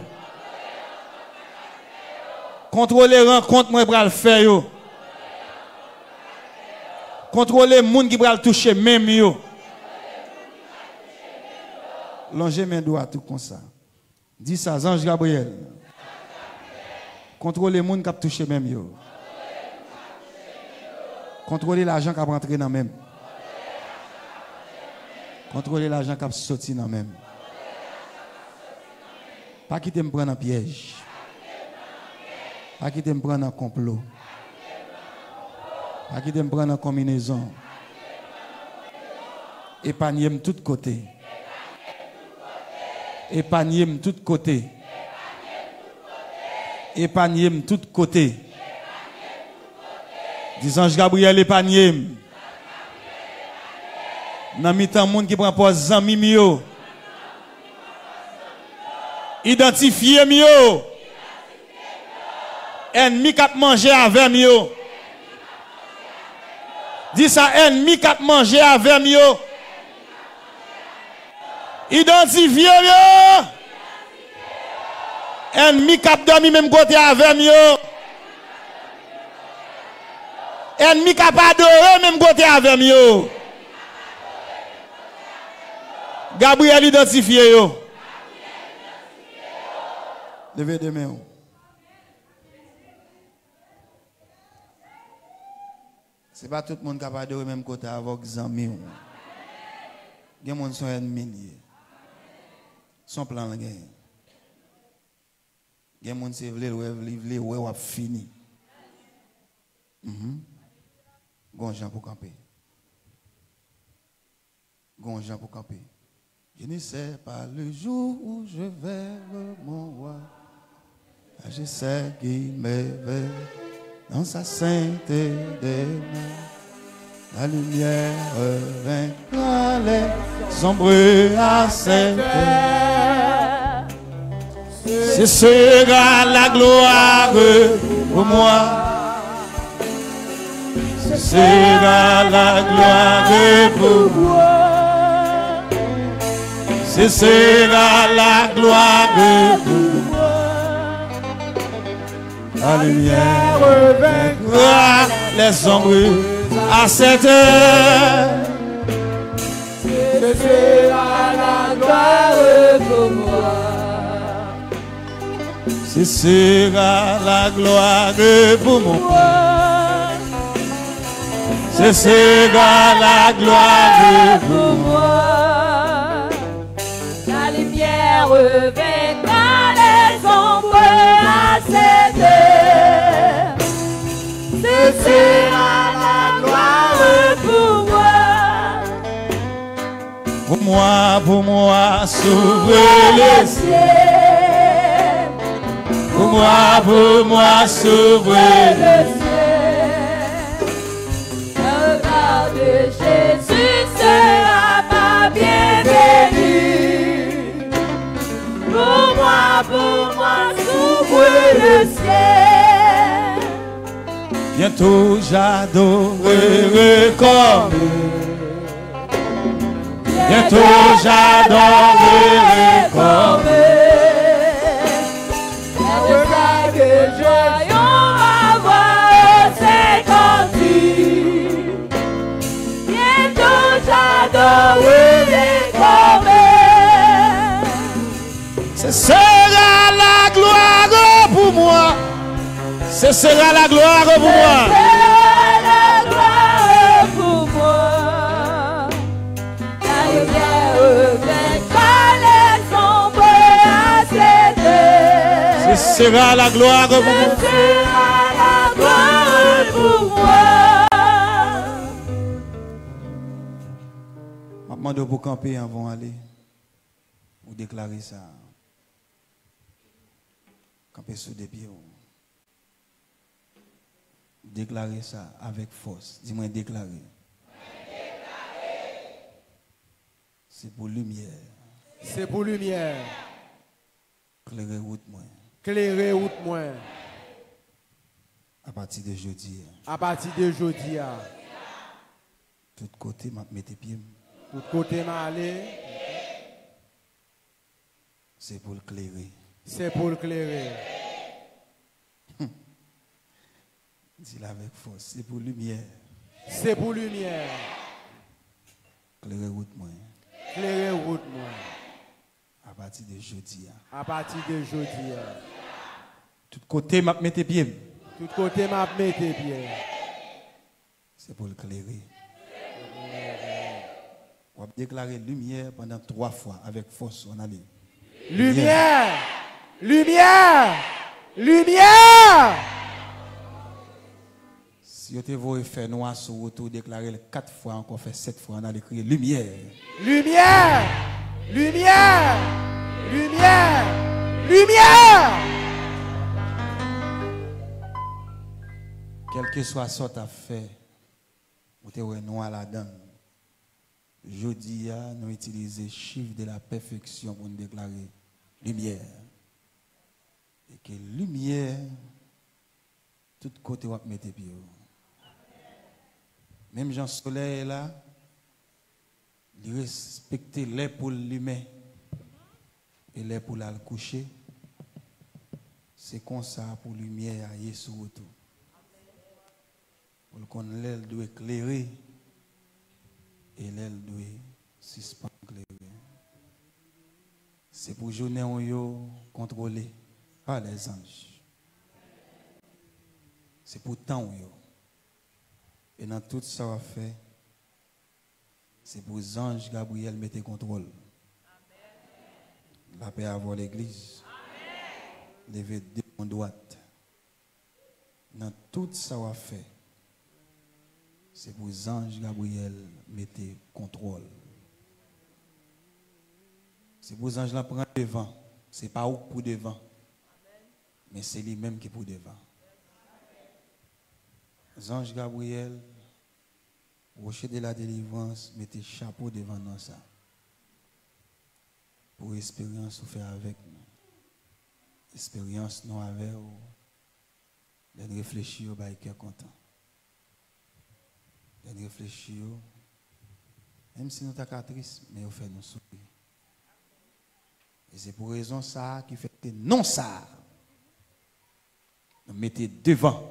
Contrôlez rencontre moi pour le faire. Contrôlez moun qui va le toucher même yo. Longez mes doigts tout comme ça. Dis ça, Ange Gabriel. Contrôlez moun qui va toucher même yo. Contrôlez l'argent qui va rentrer dans même. Contrôlez l'argent qui va sortir dans même. Pas quitter me prendre en piège. Pas quitter me prendre en complot. Pas quitter me prendre en combinaison. Épargnez-moi de tous côtés. Épargnez-moi de tous côtés. Épargnez-moi de tous côtés. Dis Ange Gabriel, épargnez-moi. Dans mi-temps, monde qui prend pas zami mio. Identifiez mieux. Ennemi qui a mangé avec mieux. Dis ça, ennemi qui a mangé avec mieux. Identifiez mieux. Ennemi qui a dormi même côté avec mieux. Ennemi qui a pas adoré même côté avec mieux. Gabriel identifié yo. Levez deux mains. C'est pas tout le monde qui a pas adoré même côté avec zami. Il y a des gens qui sont ennemis. Son plan là. Il y a des gens qui veulent ouais ou fini. Mhm. Gonjan pour camper. Gonjan pour camper. Je ne sais pas le jour où je verrai mon roi. Je sais qu'il m'éveille dans sa sainteté des mains. La lumière vaincra les sombres à cette heure. Ce sera la gloire pour moi. Ce sera la gloire pour moi. Ce sera la gloire pour moi. La lumière vaincra les sombres à cette heure. Ce sera la gloire pour moi. Ce sera la gloire pour moi. Ce sera la gloire pour moi. La lumière vaincra les ombres à cette heure. Ce sera la gloire pour moi. Pour moi, pour moi, s'ouvre les cieux. Pour moi, pour moi, s'ouvre les cieux. Jésus sera ma bienvenue. Pour moi, pour moi, s'ouvre le ciel. Bientôt j'adorerai comme. Bientôt j'adorerai comme. Que joyons avoir cinquante-huit. Bientôt j'adorerai comme. Ce sera la gloire pour moi. Ce sera la gloire pour moi. Ce sera la gloire pour moi. La lumière vaincra les ombres à cette heure. Ce sera la gloire pour moi. Ce sera la gloire pour moi. Je demande pour camper avant d'aller. Vous déclarer ça. Camper sous des pieds. Déclarer ça avec force. Dis-moi déclarer. C'est pour lumière. C'est pour lumière. Clairer route moi. Clairer route moi. À partir de jeudi. À partir de jeudi. Tout côté m'a mettre pied. Tout côté m'a aller. C'est pour le clairer. C'est pour le clairer. Dis-le avec force. C'est pour lumière. C'est pour lumière. Clairer route moi. Clairer route moi. À partir de jeudi. À partir de jeudi. Tout côté m'a mettre pied. Tout côté m'a mettre pied. C'est pour le clairer. On va déclarer lumière pendant trois fois avec force. On allait. Lumière. Lumière. Lumière. Si vous voulez faire noir sur retour, déclarer quatre fois, encore faire sept fois, on allait crier lumière. Lumière. Lumière. Lumière. Lumière. Quel que soit ce que tu as fait, vous êtes noir là-dedans. Jeudi, nous utilisons le chiffre de la perfection pour nous déclarer lumière. Et que lumière, tout côté, on va mettre pied. Même Jean Soleil là, il respecte l'air pour l'humain et l'air pour la coucher. C'est comme ça pour lumière à Yesu retour. Pour qu'on l'aile doit éclairer et l'aile doit suspendre éclairer. C'est pour journée on yo contrôler par les anges. C'est pour temps yo. Et dans tout ça on fait, c'est pour les anges Gabriel mettre contrôle. La paix avoir l'église. Lever deux en droite. Dans tout ça on fait, c'est pour les anges Gabriel mettre contrôle. C'est pour les anges là prendre devant. C'est pas où pour devant. Mais c'est lui-même qui est pour devant. Les anges Gabriel, rocher de la délivrance, mettez chapeau devant nous ça. Pour l'expérience ou faire avec nous. Expérience nous avec nous. De réfléchir au bail cœur content. De réfléchir, même si nous sommes tristes, mais on fait nous sourire. Et c'est pour raison ça qui fait que non ça. Nous mettez devant.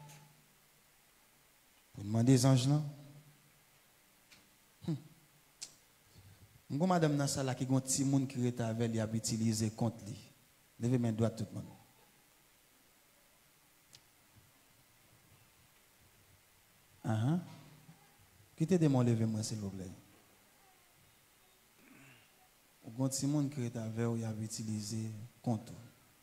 Pour demander aux anges là. Hum. Madame dans ça là qui a un petit monde qui est avec lui a utilisé contre lui. Levez main droite tout le monde. Ah uh-huh. Quittez de mon lever moi s'il vous plaît. Un petit monde qui est avec lui a utilisé contre.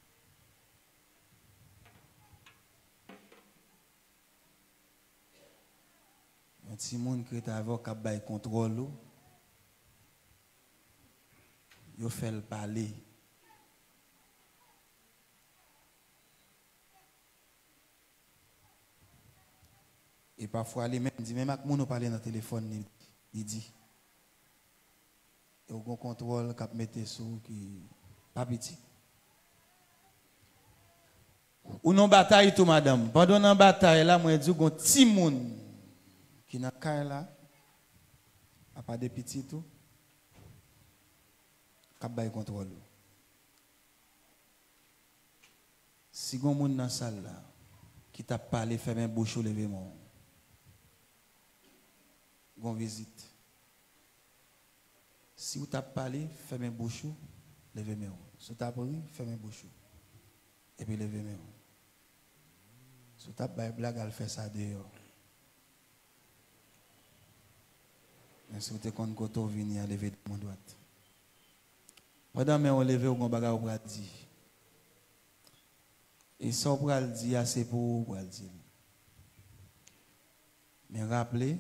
Un petit monde qui est avec qui a bail contrôle. Il fait le parler. Et parfois, les mêmes disent, même avec moi, nous parlons dans le téléphone, il dit. Et au contrôle, cap mette sous qui pas petit. Ou non bataille tout madame. Pendant la bataille là, moi dis gon petit monde qui n'a pas là, a pas de petit tout. Cap bay contrôle. Si gon monde dans salle là qui t'a parlé fermer bouche ou lever mon. Gon visite. Si vous t'avez parlé, fermez bouche, levez mes mains. Si vous avez parlé, fermez bouche. Et puis levez mes mains. Si vous avez fait blague, elle fait ça dehors. Mais si vous avez fait côté venir, lever de mon droite. Pendant que vous levez, vous avez un bagage pour dire. Et ça, vous pouvez dire, c'est pour vous dire. Mais rappelez,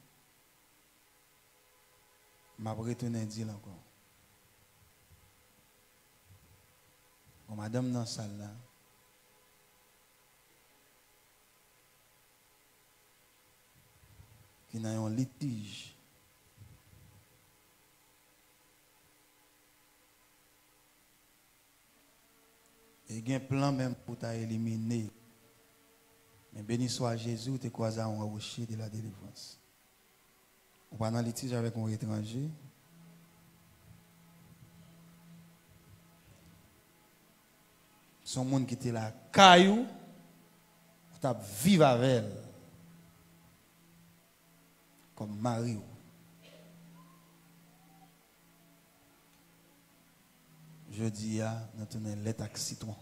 je vais retourner dire encore. Bon, madame dans la salle là, qui n'a un litige. Et il y a un plan même pour t'éliminer. Mais béni soit Jésus, tu es croisé à un rocher de la délivrance. On va dans litige avec un étranger. Son monde qui était là, caillou, tu as vivre avec elle. Comme Mario. Je dis à nous tenons l'état citron.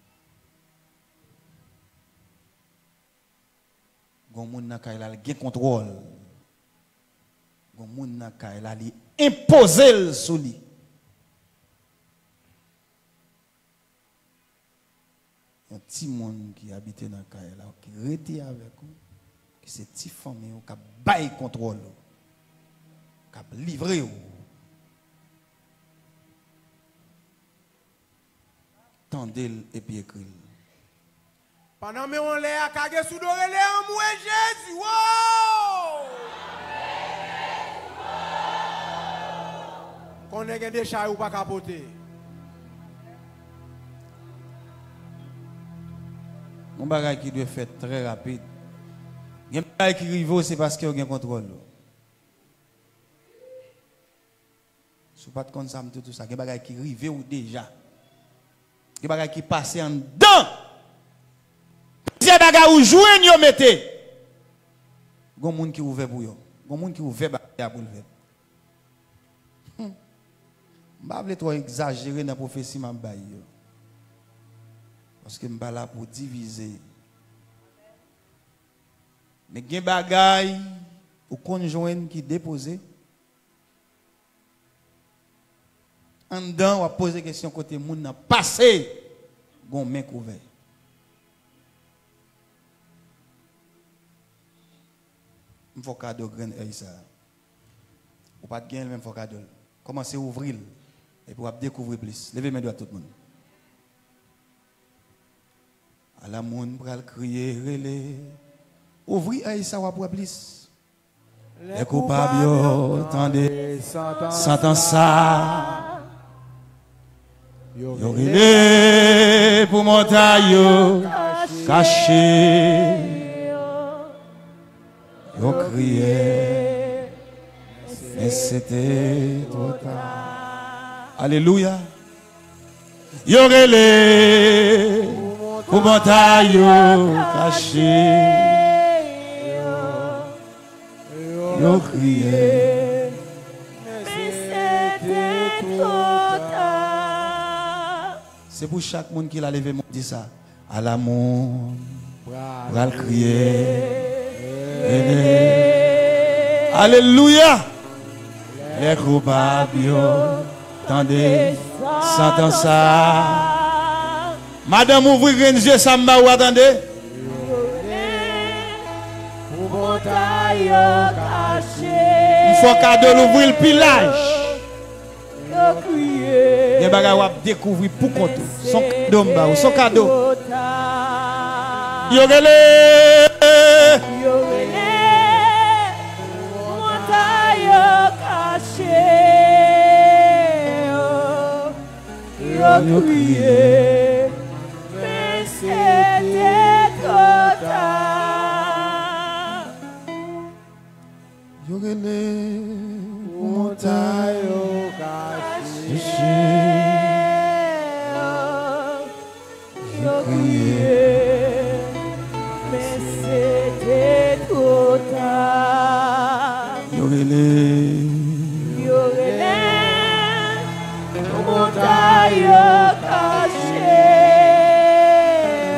Gon moun nan kay la gen contrôle. Gon moun nan kay la li imposer sous lui. Un petit monde qui habite dans kay la qui rete avec vous, qui c'est petit famille qui a bail contrôle. Qui a livré ou. Tendez et puis écrit. Pendant que on l'a cagé sous doré en moué Jésus. Wow! qu'on ait des chats ou pas capoter. Mon bagage qui doit faire très rapide. Il y a un bagage qui arrive, c'est parce qu'il y a un contrôle. Si vous pas de compte ça, tout ça, il y a un bagage qui arrive ou déjà. Il y a un bagage qui passe en dedans. Si un bagage où jouer, vous mettez. Il y a un monde qui ouvert pour vous. Il y a un monde qui ouvert pour le faire. Je ne vais pas trop exagérer dans la prophétie. Parce que je ne suis pas là pour diviser. Mais il y a des bagailles ou conjoints qui déposent. En dedans, on va poser des questions côté monde n'a passé. Gon main couvert. Il faut cadeau grand œil ça. Ou pas de gain même faut cadeau. Commencez à ouvrir et pour découvrir plus. Levez mes doigts tout le monde. À la monde pour crier relais. Ouvrez œil ça pour plus. Les coupables attendez s'entend ça. Yo relais pour montagne caché. Yo crié mais c'était trop tard. Alléluia. Yo relais pour montagne caché. Yo crié mais c'était trop tard. C'est pour chaque monde qui l'a levé mon dit ça. À la monde va le crier. Alléluia. Les coupables attendez s'entend ça. Madame ouvrez les yeux ça m'a ou attendez. Il faut cadeau l'ouvrir le pilage. Il y a des choses à découvrir pour compte. Son cadeau, son cadeau. Yo relé. Yo relé. Montagne cachée. Yo crié. Mais c'était trop tard. Yo relé. Montagne cachée. Yo crié. Yorele, Yorele, montagne cachée,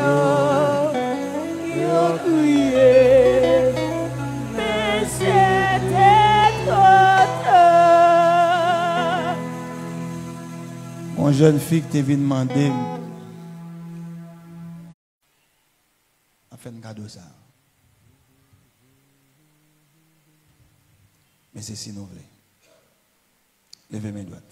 yo crié, mais c'était trop tard. Mon jeune fille qui t'est venu demander a fait un cadeau ça. Mais c'est si nous voulons. Levez mes doigts.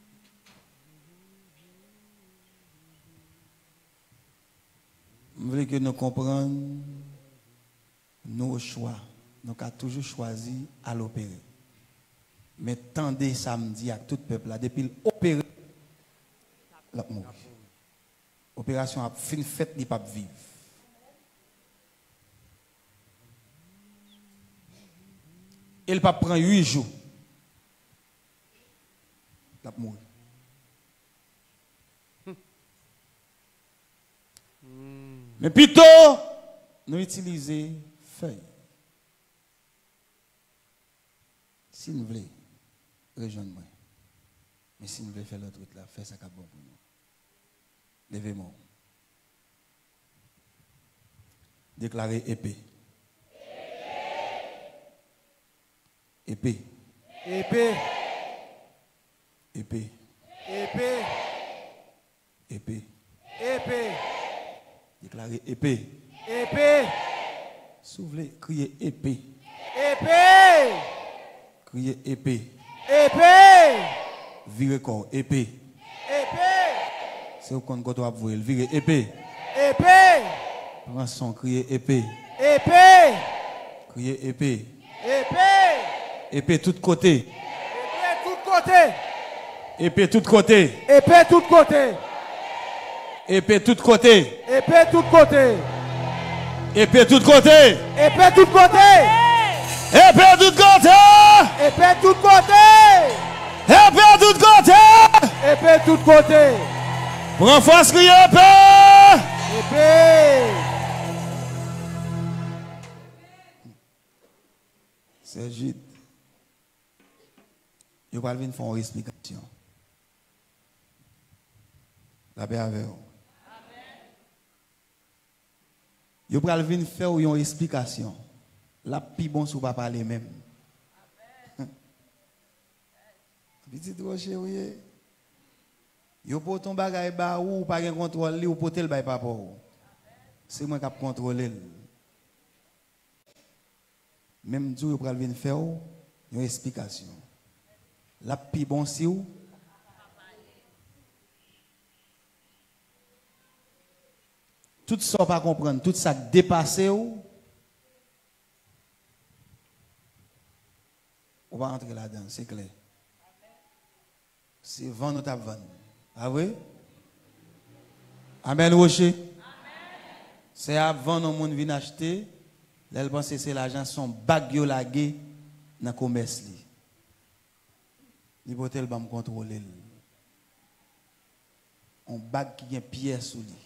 Je veux que nous comprenions nos choix. Nous avons toujours choisi à l'opérer. Mais tendez samedi à tout le peuple là, depuis l'opérer, la mourir. Opération a fin faite, il ne peut pas vivre. Il va prendre huit jours. Il va mourir. Mais plutôt, nous utilisons feuilles. Si nous voulons, rejoignez-moi. Mais si nous voulons faire l'autre truc là, faites ça qui est bon pour nous. Levez-moi. Déclarez épée. Épée. Épée. Épée. Épée. Épée. Épée. Déclarez épée. Épée. Soufflez, criez épée. Épée. Criez épée. Épée. Virez corps, épée. Épée. C'est au compte quand vous virez épée. Épée. Prends son, criez épée. Épée. Criez épée. Épée. Épée tout côté. Épée tout côté. Épée tout côté. Épée tout côté. Épée tout côté. Épée tout côté. Épée tout côté. Épée tout côté. Épée tout côté. Épée tout côté. Épée tout côté. Épée tout côté. Prends force crier épée. Épée. C'est juste. Je vais venir faire une explication. La paix avec vous. Je vais venir faire une explication. La plus bon si vous ne pas parler même. Petit rocher, oui. Yo pour ton bagay ba ou pas gen contrôle li ou potel bay papa ou. C'est moi qui contrôler. Même Dieu pral venir faire une explication. La pi bon si ou tout ça pas comprendre, tout ça dépasser ou on va entrer là-dedans, c'est clair. C'est vendre ou t'a vendre. Ah oui? Amen, Rocher. C'est avant que le monde vienne acheter, là, pense que c'est l'argent, son bag yo lagué dans le commerce. Il faut le contrôler. Un bag qui a une pièce sous lui.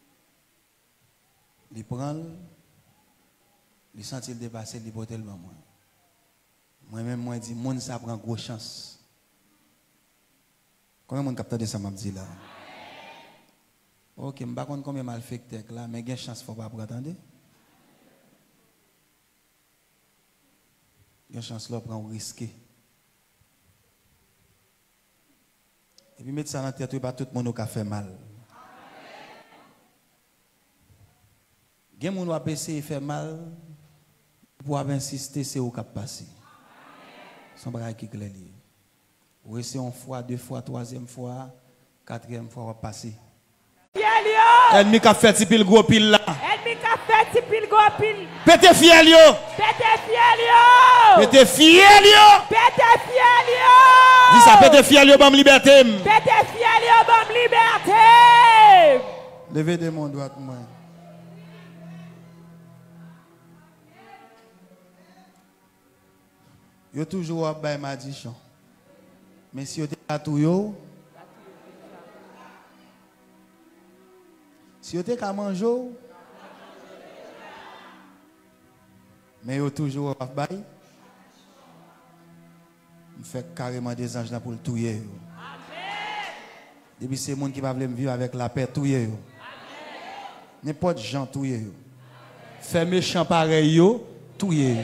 Il prend, il sent il dépasser, il faut le moi. Moi-même, moi, je dis, monde ça prend grosse chance. Combien de monde capte de ça m'a dit là? Ok, je ne sais pas combien mal fait là, mais il y a une chance, il ne faut pas attendre. Il y a une chance là pour prendre risquer. Et puis mettre ça dans la tête, pas tout le monde qui a fait mal. Il y a des gens qui ont essayé de faire mal, pour insister, c'est où qui a passé. Son bras qui est clair. Ou essayer une fois, deux fois, troisième fois, quatrième fois, on va passer. Ennemi qui a fait ti pile gros pile là. Ennemi qui a fait ti pile gros pile. Pété fiel yo. Pété fiel yo. Pété fiel yo. Pété fiel yo. Dis ça, pété fiel yo, bam liberté. Pété fiel yo, bam liberté. Levez de mon droit moi. Yo toujours à bail magicien. Mais si vous êtes à tout yo, si vous êtes à manger, mais vous toujours à bail, vous faites carrément des anges pour le tuer. Depuis c'est les gens qui ne veulent vivre avec la paix, tuer. N'importe qui gens tuer. Faire méchant pareil, tuer.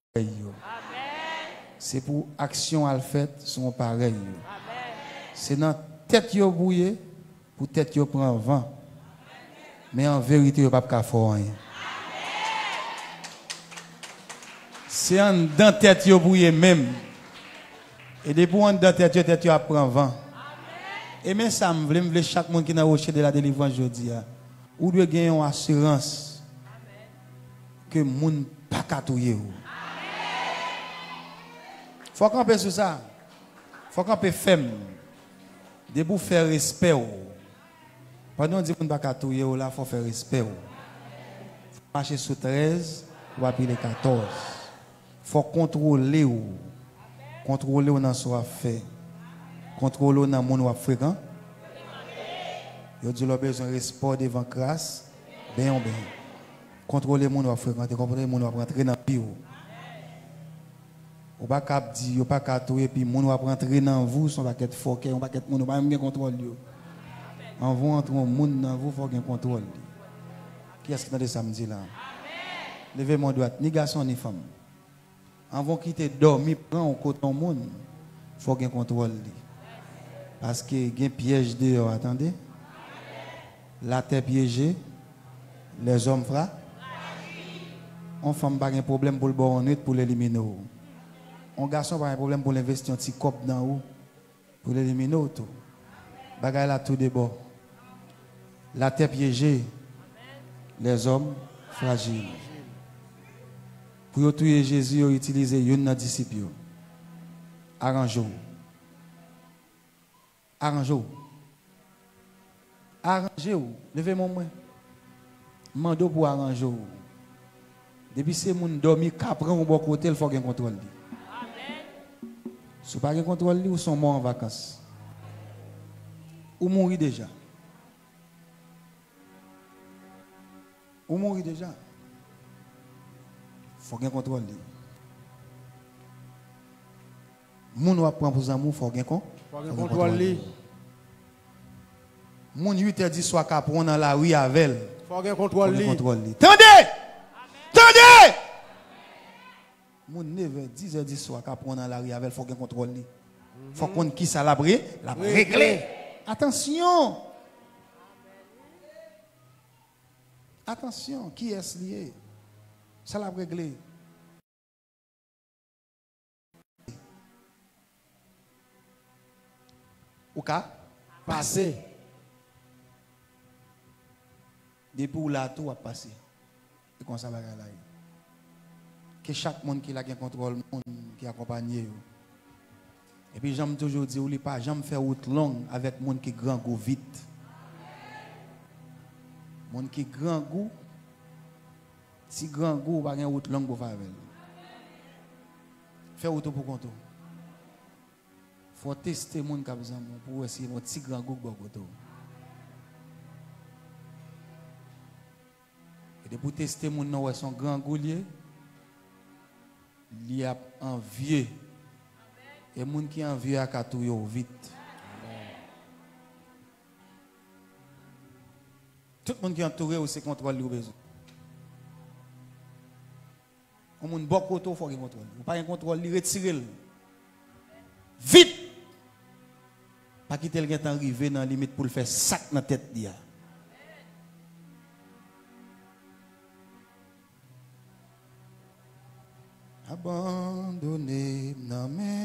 C'est pour action à le fait, sont pareils. C'est dans tête yo bouillé, pour tête yo prend vent. Mais en vérité, yo pas ka faire rien. C'est en dans tête yo bouillé même. Et depuis en dans tête yo tête yo prend vent. Et même ça me veut me chaque monde qui dans rocher de la délivrance aujourd'hui. Ou doit gagner une assurance que moun pas ka touyer. Faut qu'on peut sur ça. Faut qu'on peut faire. De pour faire respect. Pendant qu'on dit qu'on ne peut pas touiller, il faut faire respect. Il faut marcher sur treize ou appeler quatorze. Il faut contrôler. Contrôler dans ce qu'on fait. Contrôler dans le monde qui est fréquent. Il a besoin de respect devant grâce. Bien, bien. Contrôler le monde qui est fréquent. Contrôler le monde qui rentrer dans le pire. Ou pas cap dire, ou pas cap touyer, puis moun va rentrer dans vous, son va être fort, on va être moun, pas même contrôle. En vous entre moun dans vous, faut qu'il contrôle. Qui est-ce qui dans samedi là? Levez mon droit, ni garçon ni femme. En vous quitter dormir, prend au côté ton monde, faut qu'il contrôle. Parce que il y a un piège dehors, attendez. La terre piégée, les hommes frères. On femme pas un problème pour le bon pour l'éliminer. Un garçon pas un problème pour l'investir un petit cop dans haut pour l'éliminer tout. Bagay là tout d'abord. La terre piégée, les hommes fragiles. Pour tuer Jésus, ils ont utilisé une disciple. Arrangeons. Arrangez-vous. Arrangez-vous. Levez-moi moi. Mando pour arranger. Depuis ces gens dormi, qu'après on bon côté, il faut qu'il contrôle. Si vous n'avez pas de contrôle, vous sont morts en vacances. Ou mourir déjà. Ou mourir déjà. Il faut qu'il contrôle. Moun va prendre pour amour, il faut qu'il contrôle. Moun huit heures dix soir qu'à prendre dans la rue avec elle. Faut qu'il contrôle. Tendez! Tendez! Moun neuf heures dix heures dix soir qu'à prendre dans la rue avec elle, il faut qu'il contrôle. Il faut qu'on qui ça l'a réglé. Attention! Attention, qui est lié? Ça l'a réglé. Ou ka? Passé. Depuis où là tout a passé. Et comme ça va là. Que chaque monde qui a un contrôle, monde qui accompagne. Et puis j'aime toujours dire, ou pas, j'aime faire route longue avec monde qui grand goût vite. Monde qui grand goût, si grand goût, pas une route longue pour faire avec. Faire route pour compte. Faut tester monde qui a besoin pour essayer un petit grand goût pour compte. Et pour tester mon nom son grand goulier, il y a envieux. Et moun qui envieux à katouyo vite. Tout le monde qui est entouré ou c'est contrôle le besoin. On moun bon koto faut qu'il contrôle. Ou pas un contrôle, il retire. Vite. Pas quitter le temps arrivé dans la limite pour le faire sac dans la tête dia. Abandonné dans mes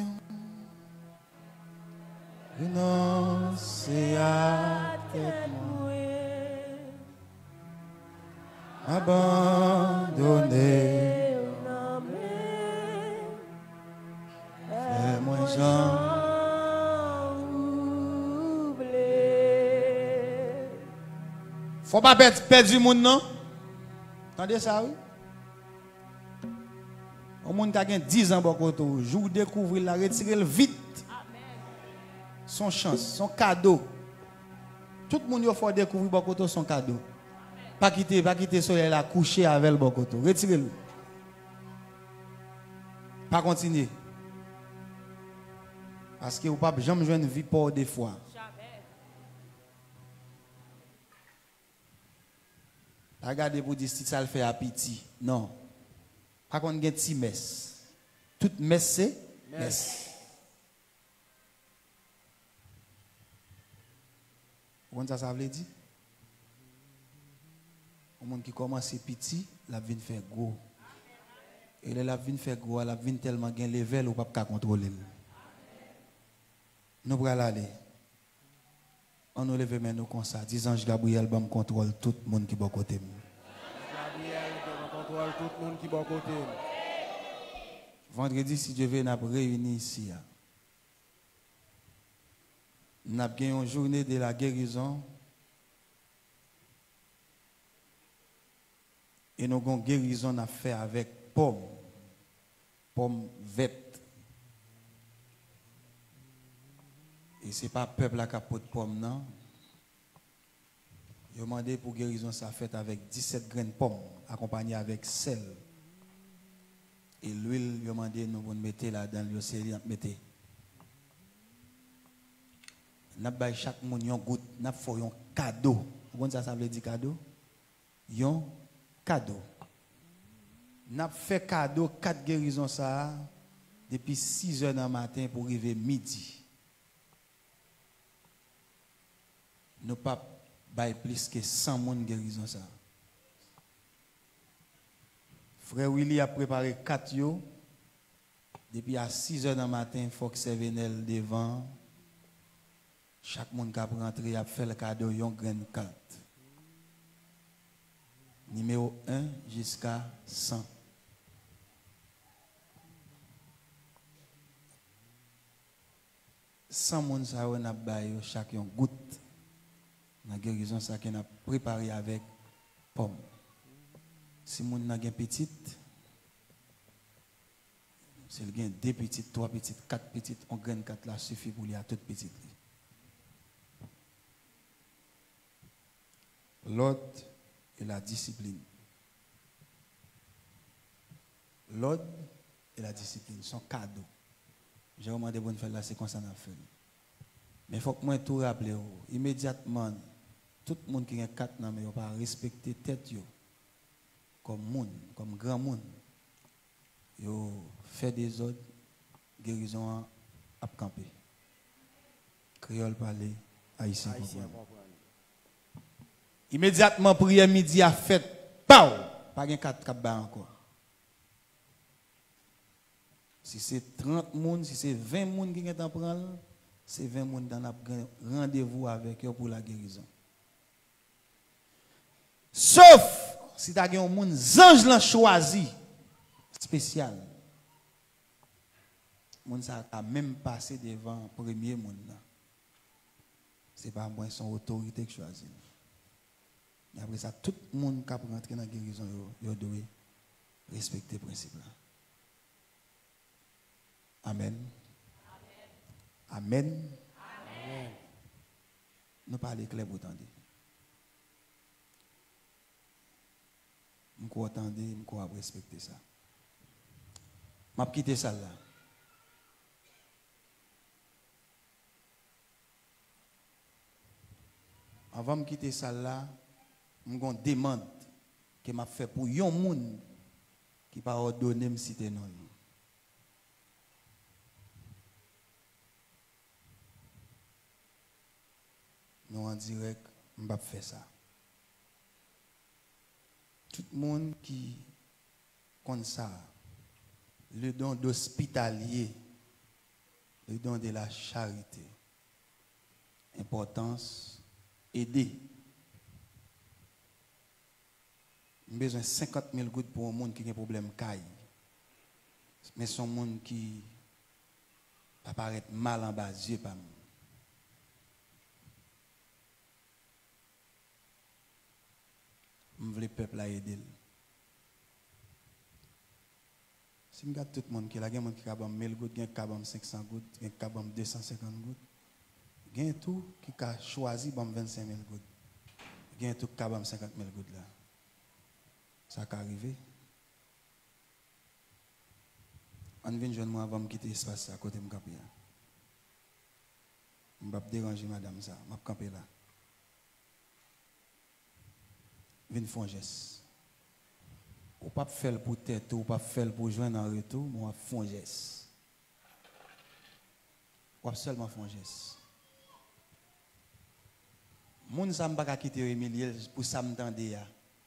renoncer à tête abandonné dans mes fais-moi Jean oublier. Faut pas perdre du monde non. Entendez ça oui? Au monde qui a dix ans, Bokoto, jour découvrir la retirer vite. Son chance, son cadeau. Tout le monde faut découvrir Bokoto son cadeau. Pas quitter, pas quitter soleil là coucher avec le Bokoto. Retirez-le. Pas continuer. Parce que vous pas jamais jouer une vie pour des fois. Regardez pour dire si ça le fait à petit. Non. Par contre, il y a une petite messe. Toute messe, c'est messe. Vous comprenez ça, ça veut dire? Au monde qui commence petit, la vie fait gros. Et la vie fait gros, la vie tellement gain level ou pas contrôler. Nous allons aller. On nous lève maintenant comme ça. Dis Ange Gabriel, me contrôle tout le monde qui est à côté. Contrôle tout le monde qui est à côté. Vendredi, si Dieu veut, nous avons réuni ici. Nous avons gagné une journée de la guérison. Et nous avons une guérison à faire avec pomme. Pomme verte. Et ce n'est pas le peuple qui a pas de pomme, non. Je demandé pour guérison ça fait avec dix-sept graines de pommes, accompagnées avec sel. Et l'huile, je demandé nous mettre là-dedans, le sel, mettre. Nous avons chaque monde un goutte, nous avons un cadeau. Vous comprenez ça, ça veut dire cadeau? Un cadeau. Nous avons fait cadeau, quatre guérisons ça, depuis six heures du matin pour arriver midi. Nous pas plus que cent personnes guérison ça. Frère Willy a préparé quatre yo. Depuis à six heures du matin, il faut que ça vienne devant. Chaque monde qui a rentré a fait le cadeau, yon graine carte. Numéro un jusqu'à cent. sans monde ça on a baillé chacun goutte la guérison ça qu'on a préparé avec pomme. Si moun n'a gen petite, si il gen deux petites, trois petites, quatre petites, on gagne quatre là suffit pour lui à toute petite. L'ordre et la discipline. L'ordre et la discipline sont cadeaux. J'ai demandé de faire la séquence en affaire. Mais il faut que moi tout rappeler immédiatement tout le monde qui a quatre noms mais pas respecter tête yo comme monde, comme grand monde. Yo fait des ordres guérison à camper. Créole parler, haïtien comprendre. Immédiatement prière midi a fait, pao, pas gen quatre cap encore. Si c'est trente moun, si c'est vingt moun qui est en prendre, c'est vingt moun dans rendez-vous avec eux pour la guérison. Sauf si tu as un moun ange l'an choisi spécial. Moun ça a même passé devant premier moun là. C'est pas moi son autorité qui choisit. Et après ça tout le monde qui peut rentrer dans la guérison yo doit respecter le principe là. Amen. Amen. Amen. Nous parlons clair pour entendre. Je vais attendre, je vais respecter ça. Je vais quitter ça là. Avant de quitter ça là, je vais une demande que m'a fait pour yon moun qui pas ordonner me citer non. Nous en direct, je ne vais pas faire ça. Tout le monde qui compte ça, le don d'hospitalier, le don de la charité, importance, aider. J'ai besoin de cinquante mille gouttes pour un monde qui a un problème caille. Mais son monde qui apparaît mal en bas, Dieu pas. Je veux le peuple à aider. Si je regarde tout le monde, il y a des gens qui ont mille gouttes, il y a des cinq cents gouttes, il y a des deux cent cinquante gouttes. Il y a tout qui a choisi vingt-cinq mille gouttes. Il y a tout qui a cinquante mille gouttes là. Ça peut arriver. On vient jeune moi avant de quitter l'espace à côté de camper. Je ne vais pas déranger madame ça, je vais camper là. Vin faire un geste. Ou pas faire pour tête, ou pas faire pour joindre en retour, mais on va faire un geste. Ou seulement faire un geste. Moun sa m'pa quitter Emile pour ça m'tande ya.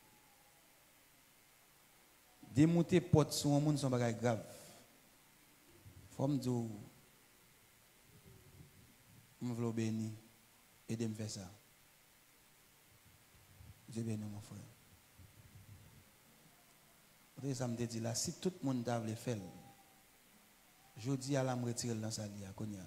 Démonter porte sur un moun son bagay grave. Faut me dire m'vlo béni aider me faire ça. Dieu béni mon frère. Après ça me dit là si tout le monde t'a voulu faire je dis à la me retirer dans sa lia konya.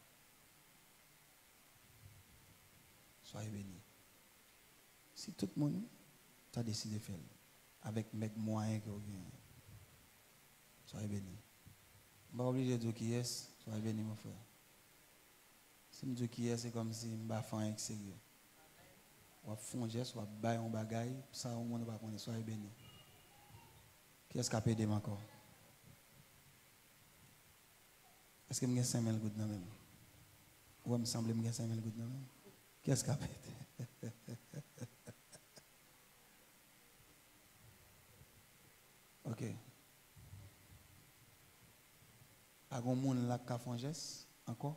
Soyez béni. Si tout le monde t'a décidé de faire avec mes moyens que vous avez, soyez béni. Je ne suis pas obligé de dire qui est, soyez béni mon frère. Si je dis qui est, c'est comme si je ne suis pas fait sérieux. Ou faire un geste, ou bailler un bagage, ça au monde va connaître, soyez béni. Qui est-ce qui a payé encore? Est-ce que je j'ai cinq mille gouttes dans même? Ou il me semble que j'ai cinq mille gouttes dans même? Qui est-ce qui a payé? Ok. A gon moun la ka fon geste encore?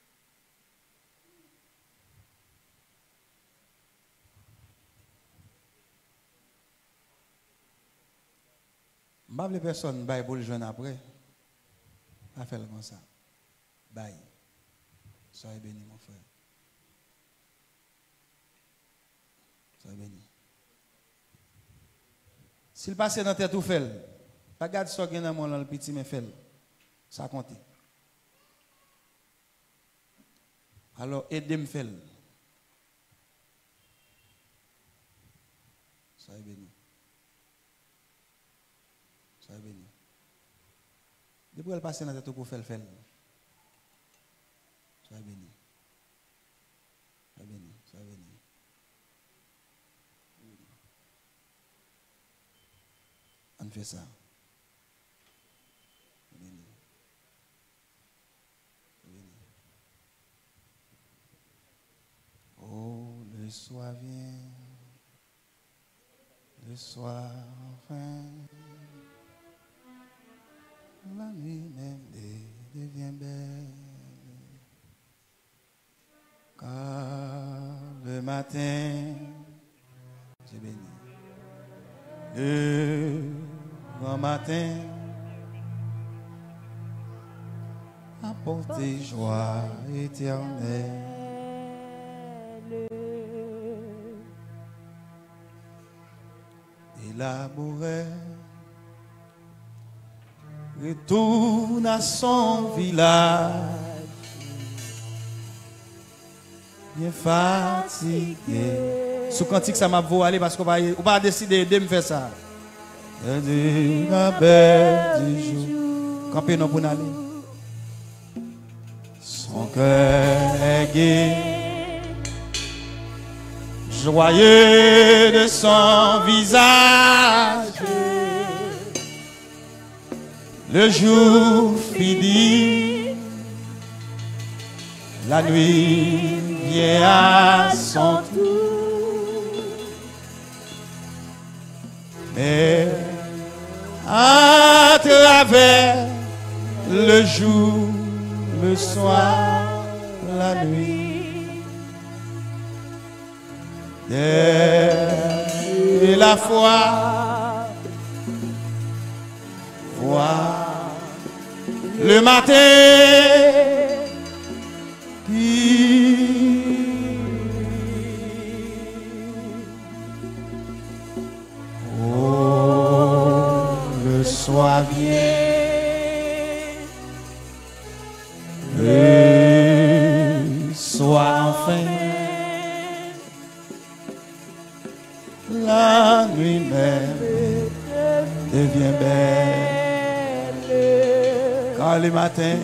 M'pa vle personne bail pour le joindre après. A faire comme ça. Bail. Soyez béni mon frère. Soyez béni. S'il passe dans tête ou fait, pas garde ça dans mon le petit mais fait. Ça compte. Alors, aidez-moi faire. Soyez béni. Soyez béni. Depuis qu'elle passe dans la tête pour faire le faire. Soyez béni. Soyez béni. Soyez béni. On fait ça. Béni. Béni. Oh, le soir vient. Le soir enfin. La nuit même devient belle. Car le matin, c'est béni. Le grand matin apporte joie éternelle. Élaboré retourne à son village, bien fatigué. Sous cantique ça m'a vaut aller parce qu'on va on va décider de me faire ça. La belle du jour. Campez non pour aller. Son cœur est gai, joyeux de son visage. Le jour finit, la nuit vient à son tour. Mais à travers le jour, le soir, la nuit, et la foi, voir le matin qui oh le soir vient, le soir enfin, la nuit même devient belle. Car le matin,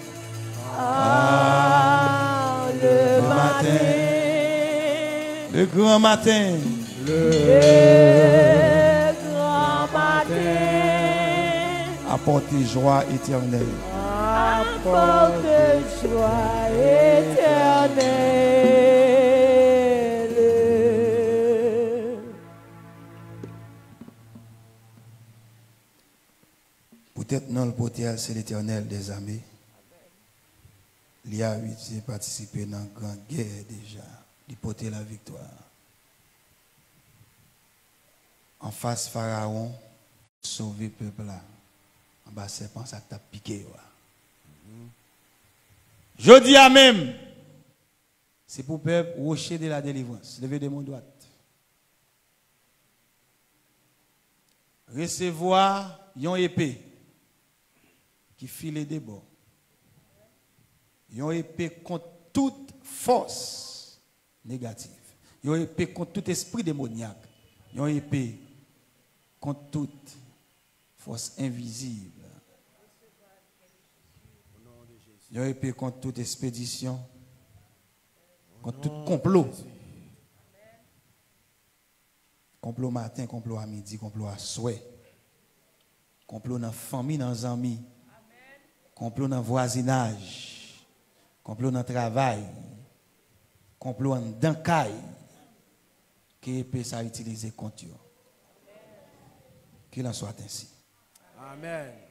ah, le, le matin, matin, le grand matin, le, le grand matin, apporte joie éternelle. Apporte joie éternelle. Peut-être non, le potier, c'est l'Éternel des armées. Il a participé dans la grande guerre déjà. Il portait la victoire. En face Pharaon, sauver le peuple là. En bas, c'est pour ça que tu as piqué. Je dis à même, c'est pour le peuple rocher de la délivrance. Levez de mon droite. Recevoir une épée qui file des bords. Une épée contre toute force négative. Une épée contre tout esprit démoniaque. Une épée contre toute force invisible. Une épée contre toute expédition. Contre tout complot. Complot matin, complot à midi, complot à souhait. Complot dans la famille, dans les amis. Complot dans le voisinage, complot dans le travail, complot dans le caille, qui peut ça utiliser contre eux. Qu'il en soit ainsi. Amen.